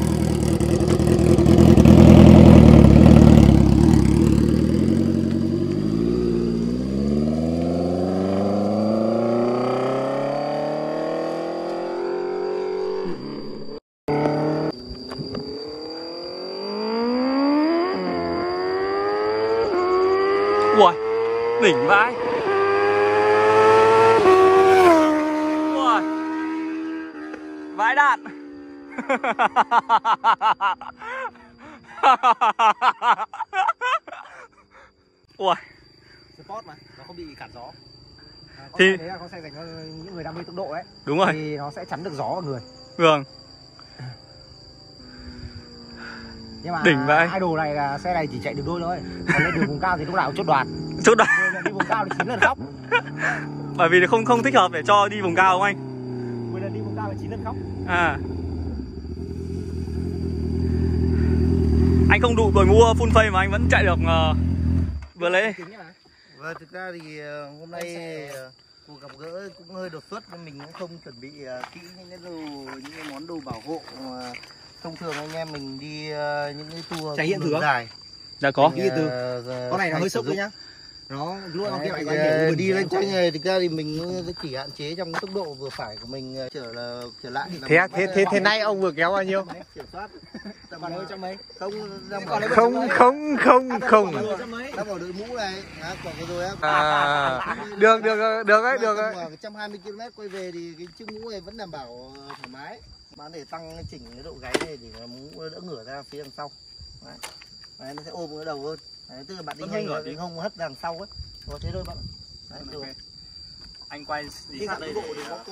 Ui, đỉnh vãi. Ui, vãi đạn. Ui, Sport mà, nó không bị cản gió. Thì đấy là con xe dành cho những người đam mê tốc độ ấy. đúng rồi. Thì nó sẽ chắn được gió ở người. Vâng. Nhưng mà đỉnh vậy. idol này là xe này chỉ chạy được đôi thôi. Còn lên đường vùng cao thì lúc nào cũng chốt đoạt. Chốt đoạt. Đi vùng cao thì 9 lần khóc. Bởi vì không thích hợp để cho đi vùng cao không anh? 10 lần đi vùng cao là 9 lần khóc. Anh không đủ đội mũ full face mà anh vẫn chạy được vừa lấy. Và thực ra thì hôm nay cuộc gặp gỡ cũng hơi đột xuất nên mình cũng không chuẩn bị kỹ những cái món đồ bảo hộ mà thông thường anh em mình đi những cái tour trải nghiệm thử dài. Đã có. Con này nó hơi sốc đấy nhá. Nó lúc nó kia lại đi lên quanh này, thực ra thì mình chỉ hạn chế trong tốc độ vừa phải của mình trở lại. Thế nay ông vừa kéo bao nhiêu? Kiểm soát tầm trăm mấy. không đang ở đội mũ này, còn cái rồi được đấy, được đấy. 120 km quay về thì cái chiếc mũ này vẫn đảm bảo thoải mái. Bán để tăng chỉnh cái độ gáy này để mũ đỡ ngửa ra phía đằng sau. Đấy, nó sẽ ôm cái đầu hơn. Đấy, tức là bạn đi nhanh thì không hất ra đằng sau ấy. Có thế thôi bạn. Đấy, được. Anh quay đi sát đây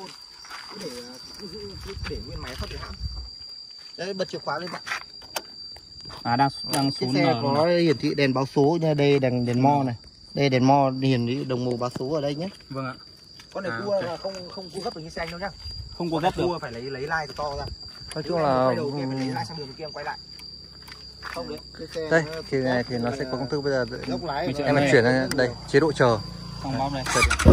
để nguyên máy thoát hãm. Đấy, bật chìa khóa lên bạn. Đang xuống. Chiếc xe có hiển thị đèn báo số nha, đây đèn mo này. Đây đèn mo hiển thị đồng hồ báo số ở đây nhé. Vâng ạ. Con này cua là không cung cấp được như xe anh đâu nhá. Không có gấp được. Phải lấy line to ra. Nói chung là đầu kia phải lấy line sang đường kia em quay lại. Không đấy. đây thì này thì nó sẽ có công thức bây giờ lái em lại chuyển sang đây chế độ chờ. Trong bóng này.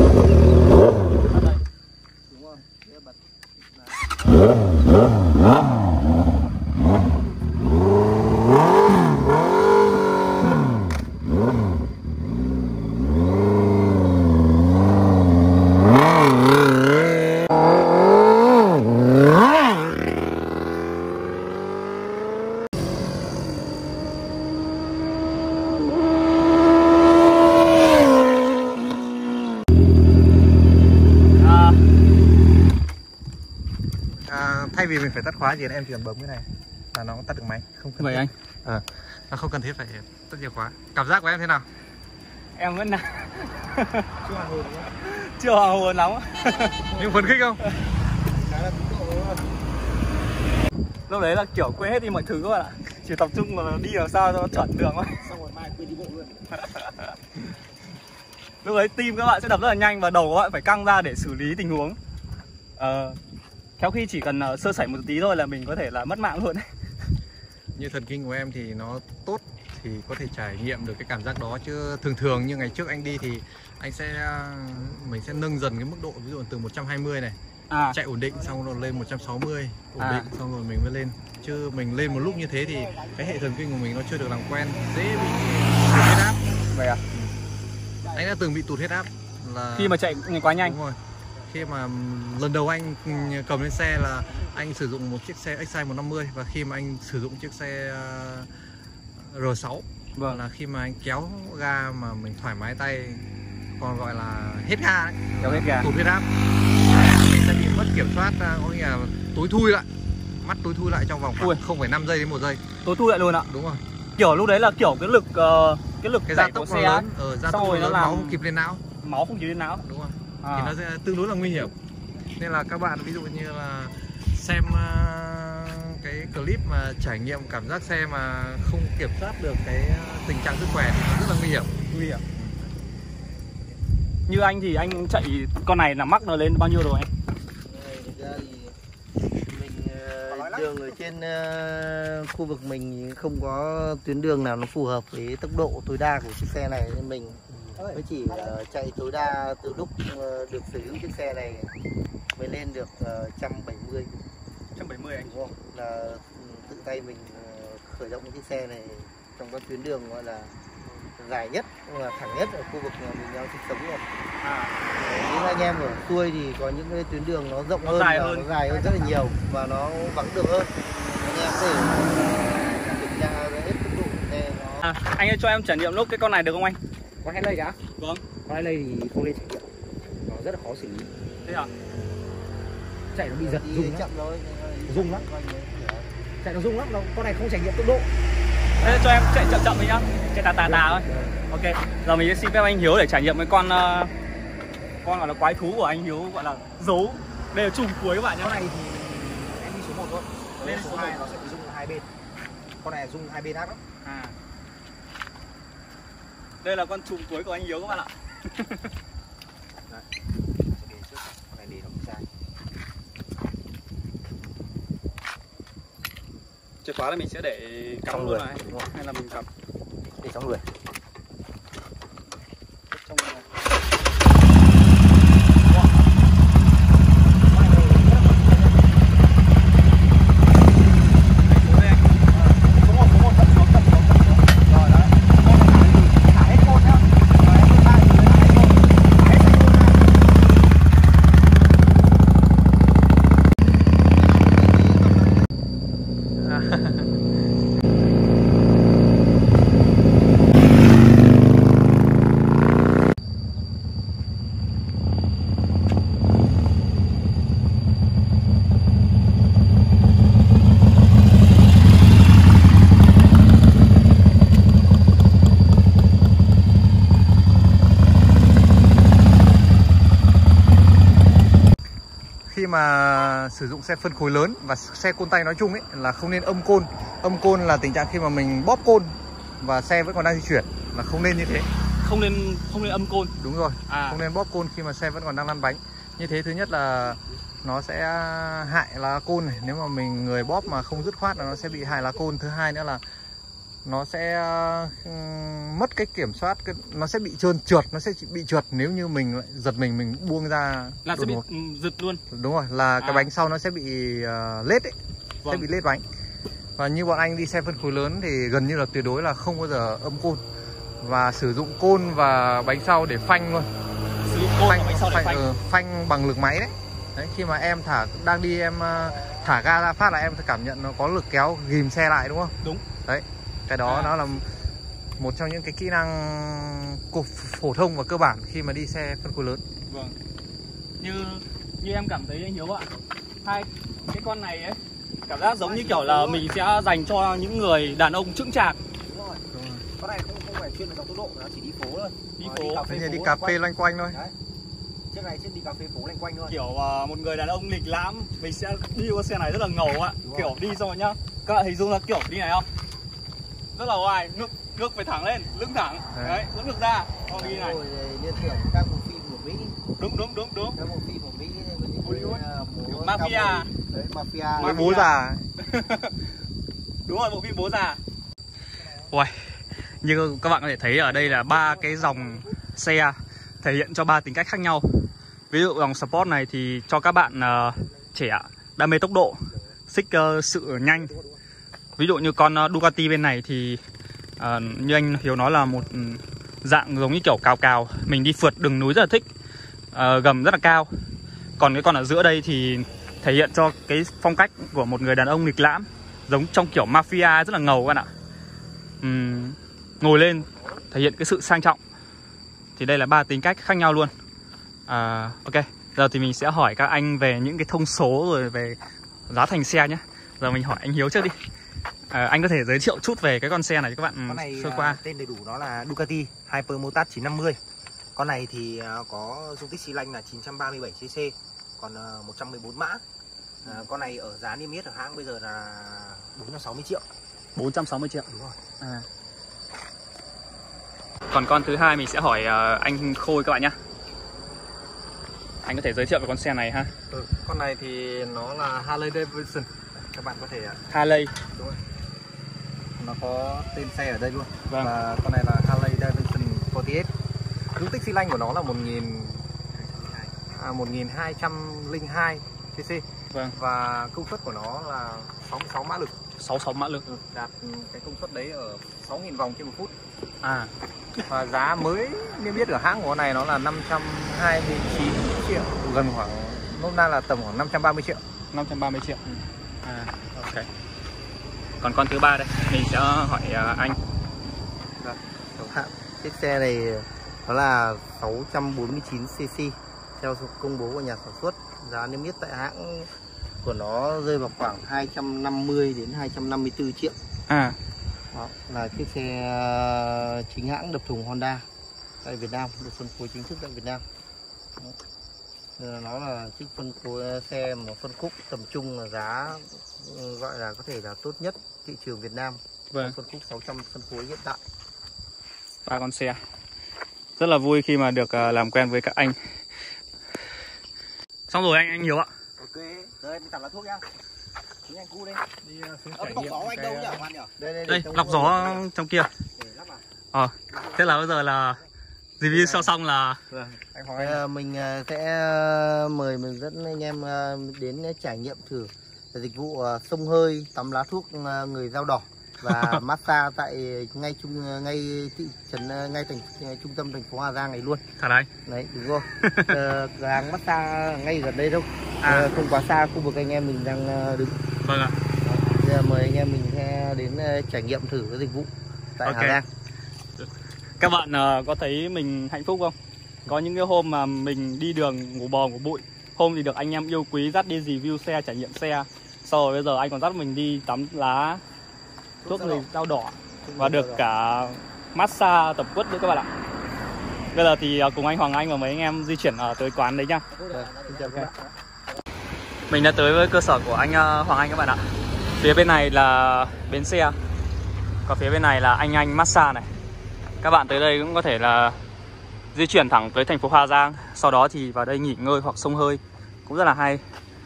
Thay vì mình phải tắt khóa gì em chỉ cần bấm cái này là nó tắt được máy, không cần Vậy thiết. anh? Nó không cần thiết phải tắt chìa khóa. Cảm giác của em thế nào? Em vẫn chưa hoàng hồn lắm. Nhưng phấn khích không? Lúc đấy là kiểu quên hết đi mọi thứ các bạn ạ. Chỉ tập trung mà đi làm sao cho nó chuẩn đường thôi. Xong rồi mai quên đi bộ luôn. Lúc đấy tim các bạn sẽ đập rất là nhanh và đầu các bạn phải căng ra để xử lý tình huống. Khéo khi chỉ cần sơ sẩy một tí thôi là mình có thể là mất mạng luôn đấy. Như thần kinh của em thì nó tốt thì có thể trải nghiệm được cái cảm giác đó, chứ thường như ngày trước anh đi thì mình sẽ nâng dần cái mức độ, ví dụ từ 120 này chạy ổn định xong rồi lên 160 ổn định xong rồi mình mới lên, chứ mình lên một lúc như thế thì cái hệ thần kinh của mình nó chưa được làm quen, dễ bị tụt huyết áp. Vậy à? Anh đã từng bị tụt huyết áp là khi mà chạy quá nhanh. Đúng rồi. Khi mà lần đầu anh cầm lên xe là anh sử dụng một chiếc xe Excite 150, và khi mà anh sử dụng chiếc xe R6 là khi mà anh kéo ga mà mình thoải mái tay, còn gọi là hết ga đấy, kéo hết ga, tụt huyết áp, mình sẽ bị mất kiểm soát, có nghĩa là tối thui lại, mắt tối thui lại trong vòng khoảng 0,5 giây đến 1 giây. Tối thui lại luôn ạ? Đúng rồi. Kiểu lúc đấy là kiểu cái lực cái gia tốc xe lớn, gia tốc rồi nó lớn, làm máu không kịp lên não. Máu không kịp lên não. Đúng rồi. Thì nó sẽ tương đối là nguy hiểm. Nên là các bạn ví dụ như là xem cái clip mà trải nghiệm cảm giác xe mà không kiểm soát được cái tình trạng sức khỏe thì nó rất là nguy hiểm. Nguy hiểm. Như anh thì anh chạy con này là mắc nó lên bao nhiêu rồi anh? Mình đường ở trên khu vực mình không có tuyến đường nào nó phù hợp với tốc độ tối đa của chiếc xe này, nên mình mới chỉ chạy tối đa từ lúc được sở hữu chiếc xe này mới lên được 170. 170 anh? Đúng không? Là tự tay mình khởi động chiếc xe này trong các tuyến đường gọi là dài nhất, là thẳng nhất ở khu vực mình đang sinh sống rồi. Những anh em ở xuôi thì có những cái tuyến đường nó rộng hơn, nó dài hơn rất là nhiều và nó vắng đường hơn. Anh em có thể kiểm tra hết tốc độ xe nó. Anh ơi cho em trải nghiệm lúc cái con này được không anh? Con Harley đã? Vâng. Con Harley thì không nên trải nghiệm, nó rất là khó xử lý. Thế à? Chạy nó bị giật rung chậm thôi. Rung lắm. Chạy nó rung lắm, con này không trải nghiệm tốc độ. Thế cho em chạy chậm đi nhá, chạy tà thôi. Ok, giờ mình sẽ xin phép anh Hiếu để trải nghiệm cái con gọi là quái thú của anh Hiếu, gọi là dấu. Đây là chùm cuối các bạn nhé. Con này thì em đi số 1 thôi. Lên số 2 nó sẽ bị rung hai bên. Con này rung hai bên ác lắm. Đây là con chùm cuối của anh Hiếu các bạn ạ. Đấy. Để trước, con này để nó không sai. Chìa khóa là mình sẽ để cắm luôn này, hay là mình cắm để trong người. Trong người. Khi mà sử dụng xe phân khối lớn và xe côn tay nói chung ấy là không nên âm côn. Âm côn là tình trạng khi mà mình bóp côn và xe vẫn còn đang di chuyển, là không nên như thế. Không nên âm côn. Đúng rồi. Không nên bóp côn khi mà xe vẫn còn đang lăn bánh. Như thế thứ nhất là nó sẽ hại lá côn này. Nếu mà mình người bóp mà không dứt khoát là nó sẽ bị hại lá côn. Thứ hai nữa là nó sẽ mất cái kiểm soát, nó sẽ bị trượt, nó sẽ bị trượt nếu như mình lại giật mình buông ra là sẽ bị giật luôn. Đúng rồi, là cái bánh sau nó sẽ bị lết ấy, sẽ bị lết bánh. Và như bọn anh đi xe phân khối lớn thì gần như là tuyệt đối là không bao giờ âm côn, và sử dụng côn và bánh sau để phanh luôn. Sử dụng côn và bánh sau để phanh. Phanh bằng lực máy đấy. Đấy, khi mà em đang đi em thả ga ra phát là em cảm nhận nó có lực kéo ghìm xe lại, đúng không? Đúng. Đấy, cái đó nó là một trong những cái kỹ năng phổ thông và cơ bản khi mà đi xe phân khối lớn. Vâng. Như em cảm thấy anh Hiếu ạ, hai cái con này ấy cảm giác giống như kiểu là mình sẽ dành cho những người đàn ông chững chạc. Đúng rồi. Con này không phải chuyên về tốc độ, nó chỉ đi phố thôi. Đi phố, đi cà phê loanh quanh thôi. Đấy. Chiếc này chiếc đi cà phê phố loanh quanh thôi. Kiểu một người đàn ông lịch lãm mình sẽ đi qua xe này rất là ngầu ạ. Kiểu đi xong rồi nhá, các bạn hình dung là kiểu đi này không? Rất là oai, ngực phải thẳng lên, lưng thẳng. Đấy, dẫn ngực ra. Con đi này. Liên tưởng các bộ phim của Mỹ. Đúng. Các bộ phim của Mỹ Mafia. Đấy, Mafia. Bố già. Đúng rồi, bộ phim Bố Già. Ui, như các bạn có thể thấy ở đây là 3 cái dòng xe thể hiện cho 3 tính cách khác nhau. Ví dụ dòng Sport này thì cho các bạn trẻ đam mê tốc độ, thích sự nhanh. Ví dụ như con Ducati bên này thì như anh Hiếu nói là một dạng giống như kiểu cào, mình đi phượt đường núi rất là thích, gầm rất là cao. Còn cái con ở giữa đây thì thể hiện cho cái phong cách của một người đàn ông nghịch lãm, giống trong kiểu mafia, rất là ngầu các bạn ạ. Ngồi lên thể hiện cái sự sang trọng. Thì đây là 3 tính cách khác nhau luôn. Ok, giờ thì mình sẽ hỏi các anh về những cái thông số rồi về giá thành xe nhé. Giờ mình hỏi anh Hiếu trước đi. Anh có thể giới thiệu chút về cái con xe này cho các bạn sơ qua. Tên đầy đủ nó là Ducati Hypermotard 950. Con này thì có dung tích xi lanh là 937cc, còn 114 mã. Con này ở giá niêm yết ở hãng bây giờ là 460 triệu. 460 triệu. Đúng rồi. Còn con thứ hai mình sẽ hỏi anh Khôi các bạn nhé. Anh có thể giới thiệu về con xe này ha. Con này thì nó là Harley Davidson. Các bạn có thể Harley. Đúng rồi. Nó có tên xe ở đây luôn. Vâng. Và con này là Harley Davidson 48. Dung tích xi lanh của nó là 1202 cc. Vâng. Và công suất của nó là 66 mã lực. 66 mã lực. Đạt cái công suất đấy ở 6.000 vòng trên 1 phút. Và giá mới niêm yết ở hãng của con này nó là 529 triệu, gần khoảng nôm na là tầm khoảng 530 triệu. 530 triệu. Ok. Còn con thứ ba đây, mình sẽ hỏi anh. Chiếc xe này nó là 649cc theo công bố của nhà sản xuất. Giá niêm yết tại hãng của nó rơi vào khoảng 250 đến 254 triệu. Đó là chiếc xe chính hãng đập thùng Honda tại Việt Nam, được phân phối chính thức tại Việt Nam. Nó là chiếc phân phối xe mà phân khúc tầm trung, là giá gọi là có thể là tốt nhất thị trường Việt Nam. Vâng. Phân khúc 600 phân phối hiện tại. 3 con xe. Rất là vui khi mà được làm quen với các anh. Xong rồi anh Hiếu ạ. Ok, rồi em tặng lá thuốc nhá. Chính anh cu đây. Đi xuống Cái bọc gió anh đâu nhỉ, Hoan nhỉ? Đây, lọc gió trong kia. Thế là bây giờ là review sau xong là mình sẽ mời mình dẫn anh em đến trải nghiệm thử dịch vụ xông hơi, tắm lá thuốc người dao đỏ và massage tại ngay trung tâm thành phố Hà Giang này luôn. thật đấy. Đấy, đúng rồi. Cửa hàng massage ngay gần đây đâu. Không quá xa khu vực anh em mình đang đứng. Vâng ạ. Bây giờ mời anh em mình sẽ đến trải nghiệm thử cái dịch vụ tại Hà Giang. Các bạn có thấy mình hạnh phúc không? Có những cái hôm mà mình đi đường ngủ bò ngủ bụi, hôm thì được anh em yêu quý dắt đi review xe, trải nghiệm xe. Sau rồi bây giờ anh còn dắt mình đi tắm lá thuốc người dao đỏ và được cả massage tập quất nữa các bạn ạ. Bây giờ thì cùng anh Hoàng Anh và mấy anh em di chuyển tới quán đấy nhá. Mình đã tới với cơ sở của anh Hoàng Anh các bạn ạ. Phía bên này là bến xe, còn phía bên này là anh massage này. Các bạn tới đây cũng có thể là di chuyển thẳng tới thành phố Hà Giang, sau đó thì vào đây nghỉ ngơi hoặc xông hơi cũng rất là hay.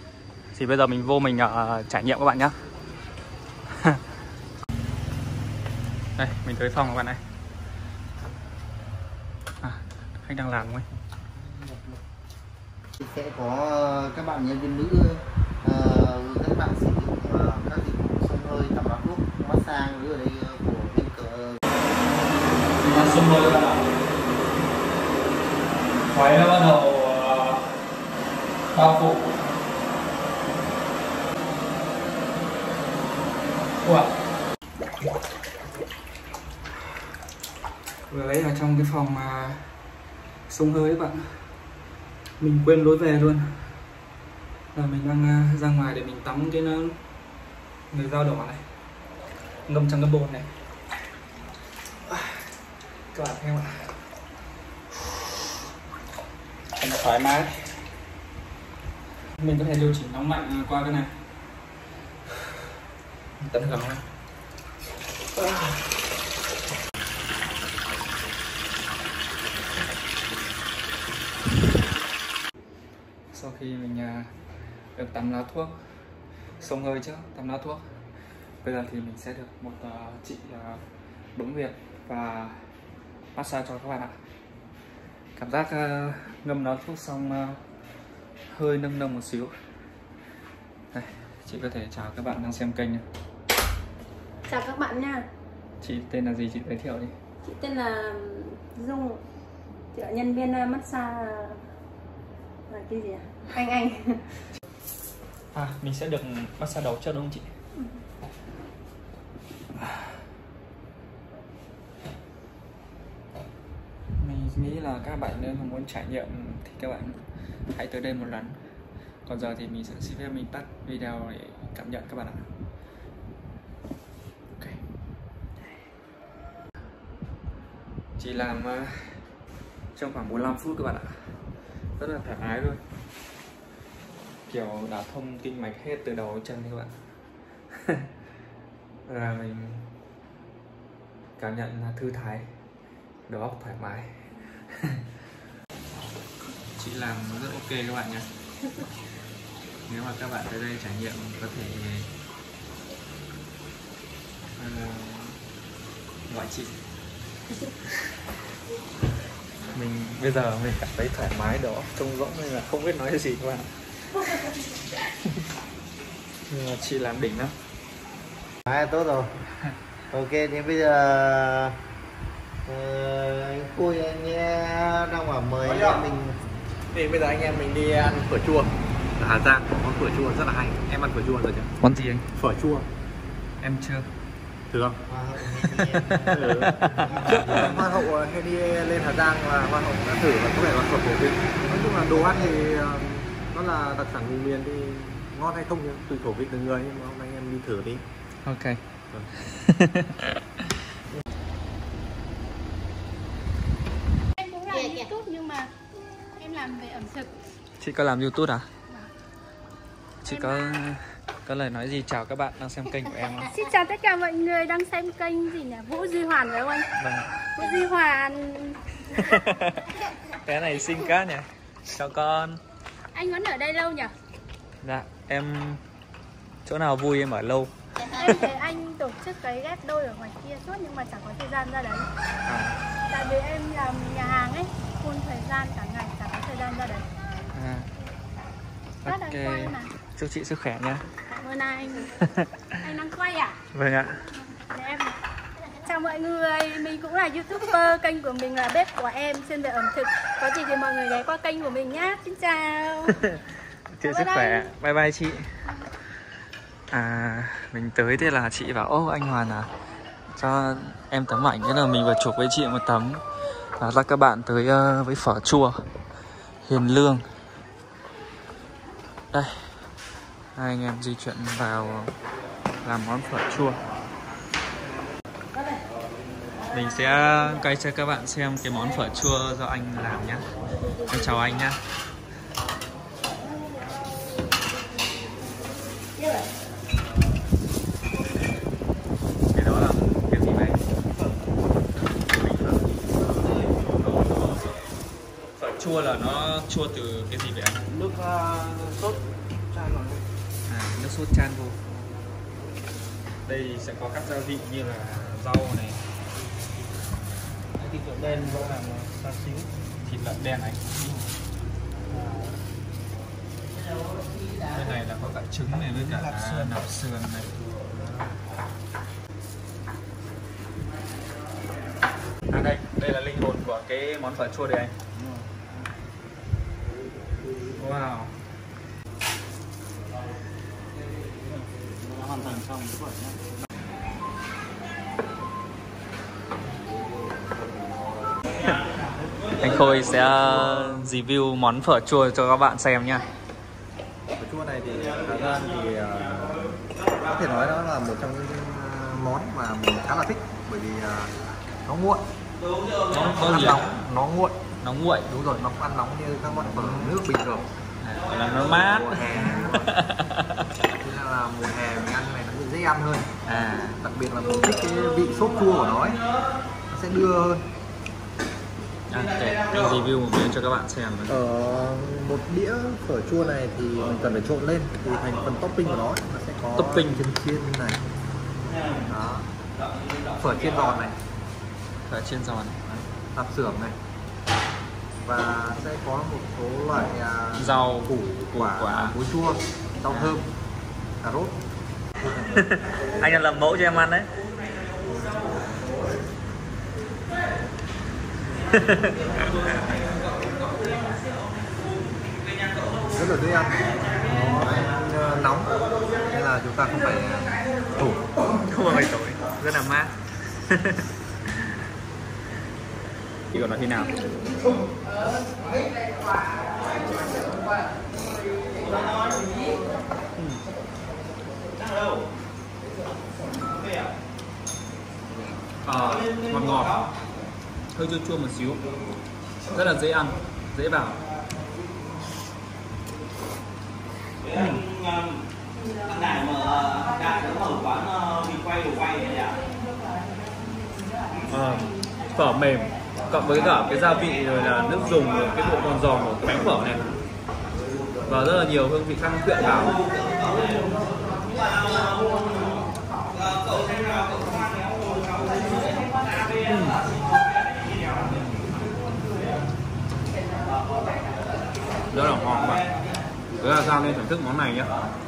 Thì bây giờ mình vô mình trải nghiệm các bạn nhé. Đây, mình tới phòng các bạn này. Khách đang làm không ấy? Sẽ có các bạn nhân viên nữ các bạn sử dụng các dịch vụ xông hơi, tắm lá thuốc, massage ở đây của bên cờ. Xông hơi các bạn ạ. Khói nó bắt đầu bao phủ. Ủa? Vừa lấy ở trong cái phòng xông hơi các bạn. Mình quên lối về luôn. Là mình đang ra ngoài để mình tắm cái người dao đỏ này, ngâm trong cái bồn này. Các bạn thấy không ạ? Rất thoải mái. Mình có thể điều chỉnh nóng mạnh qua cái này. Tận hưởng này. Sau khi mình được tắm lá thuốc, xông hơi trước, tắm lá thuốc, bây giờ thì mình sẽ được một chị bấm huyệt và massage cho các bạn ạ. Cảm giác ngâm lá thuốc xong hơi nâng nâng một xíu. Đây, chị có thể chào các bạn đang xem kênh này. Chào các bạn nha. Chị tên là gì, chị giới thiệu đi. Chị tên là Dung. Chị là nhân viên massage là cái gì ạ? Anh. Mình sẽ được massage đầu trước đúng không chị? Mình nghĩ là các bạn nếu mà muốn trải nghiệm thì các bạn hãy tới đây một lần. Còn giờ thì mình sẽ xin phép mình tắt video để cảm nhận các bạn ạ. Ok. Chỉ làm trong khoảng 45 phút các bạn ạ. Rất là thoải mái luôn. Kiểu đã thông kinh mạch hết từ đầu đến chân các bạn. Là mình cảm nhận là thư thái, đầu óc thoải mái. Chị làm rất ok các bạn nhé. Nếu mà các bạn tới đây trải nghiệm có thể gọi chị. Mình bây giờ mình cảm thấy thoải mái, đầu óc trống rỗng nên là không biết nói gì các bạn. Nhưng mà chị làm đỉnh lắm. Tốt rồi. Ok, thì bây giờ anh Cui anh đang bảo mời anh em mình. Thì bây giờ anh em mình đi ăn phở chua ở Hà Giang, món phở chua rất là hay. Em ăn phở chua rồi chưa? Món gì anh? Phở chua. Em chưa. Thử không? Trước Hoa hậu hay đi lên Hà Giang và Hoa hậu đã thử và có vẻ là phở phổ biến. Nói chung là đồ ăn thì nó là đặc sản vùng miền thì ngon hay không tùy khẩu vị từng người, nhưng mà hôm nay anh em đi thử đi. Ok. Em cũng làm YouTube nhưng mà em làm về ẩm thực. Chị có làm YouTube à? Chị có lời nói gì chào các bạn đang xem kênh của em không? Xin chào tất cả mọi người đang xem kênh gì nhỉ? Vũ Duy Hoàn phải không anh? Vâng. Vũ Duy Hoàn. Cái này xinh quá nhỉ. Chào con. Anh vẫn ở đây lâu nhỉ? Dạ, em chỗ nào vui em ở lâu. Em thấy anh tổ chức cái ghép đôi ở ngoài kia suốt nhưng mà chẳng có thời gian ra đấy. Tại vì em làm nhà hàng ấy, full thời gian cả ngày, chẳng có thời gian ra đấy. Rất Ok. đang quay mà. Chúc chị sức khỏe nha. Cảm ơn anh. Anh đang quay à? Vâng ạ. Để em. Chào mọi người, mình cũng là YouTuber, kênh của mình là Bếp của Em chuyên về ẩm thực. Có gì thì mọi người ghé qua kênh của mình nhá. Xin chào. Chị sức khỏe. Bye bye chị. Mình tới thế là chị bảo ô anh Hoàn à, cho em tấm ảnh. Thế là mình vừa chụp với chị một tấm. Và các bạn tới với phở chua Hiền Lương. Đây, hai anh em di chuyển vào làm món phở chua. Mình sẽ quay cho các bạn xem cái món phở chua do anh làm nhé. Em chào anh nhé. Cái đó là cái gì vậy? Phở chua là nó chua từ cái gì vậy anh? Nước sốt chan rồi. sốt chan vô. Đây sẽ có các gia vị như là rau này, thịt lợn đen có làm xá xíu, thịt lợn đen này. Bên này là có cả trứng này với cả nạc sườn này. À đây là linh hồn của cái món phở chua đây anh. Wow. Nó hoàn thành xong cái phở nhé. Anh Khôi sẽ review món phở chua cho các bạn xem nha. Phở chua này thì Hà Giang thì có thể nói đó là một trong những món mà mình khá là thích, bởi vì nó nguội. Nó gì nóng, nó nguội. Nó nguội. Đúng rồi, nó không ăn nóng như các món phở nước bình thường. Là nó mát. Mùa hè. Thế là mùa hè mình ăn này nó sẽ dễ ăn hơn. Đặc biệt là mình thích cái vị sốt chua của nó ấy. Nó sẽ đưa hơn. Để anh review một miếng cho các bạn xem. Một đĩa phở chua này thì mình cần phải trộn lên thì thành phần topping của nó sẽ có topping chân chiên như này. Đó. Phở chiên giòn này. Phở chiên giòn. Tạp xưởng này. Và sẽ có một số loại rau, củ quả, muối chua, rau thơm, cà rốt. Anh ăn làm mẫu cho em ăn đấy. Rất là dễ ăn, nó nóng nên là chúng ta không phải tủ, không phải tỏi, rất là mát. Thì còn nó thế nào? Ngọt ngọt, hơi chua chua một xíu, rất là dễ ăn, dễ vào. Phở mềm cộng với cả cái gia vị rồi là nước dùng rồi cái độ giòn giòn của cái bánh phở này và rất là nhiều hương vị khác quyện vào. Rất là ngon các bạn. Thế là sao nên thưởng thức món này nhé.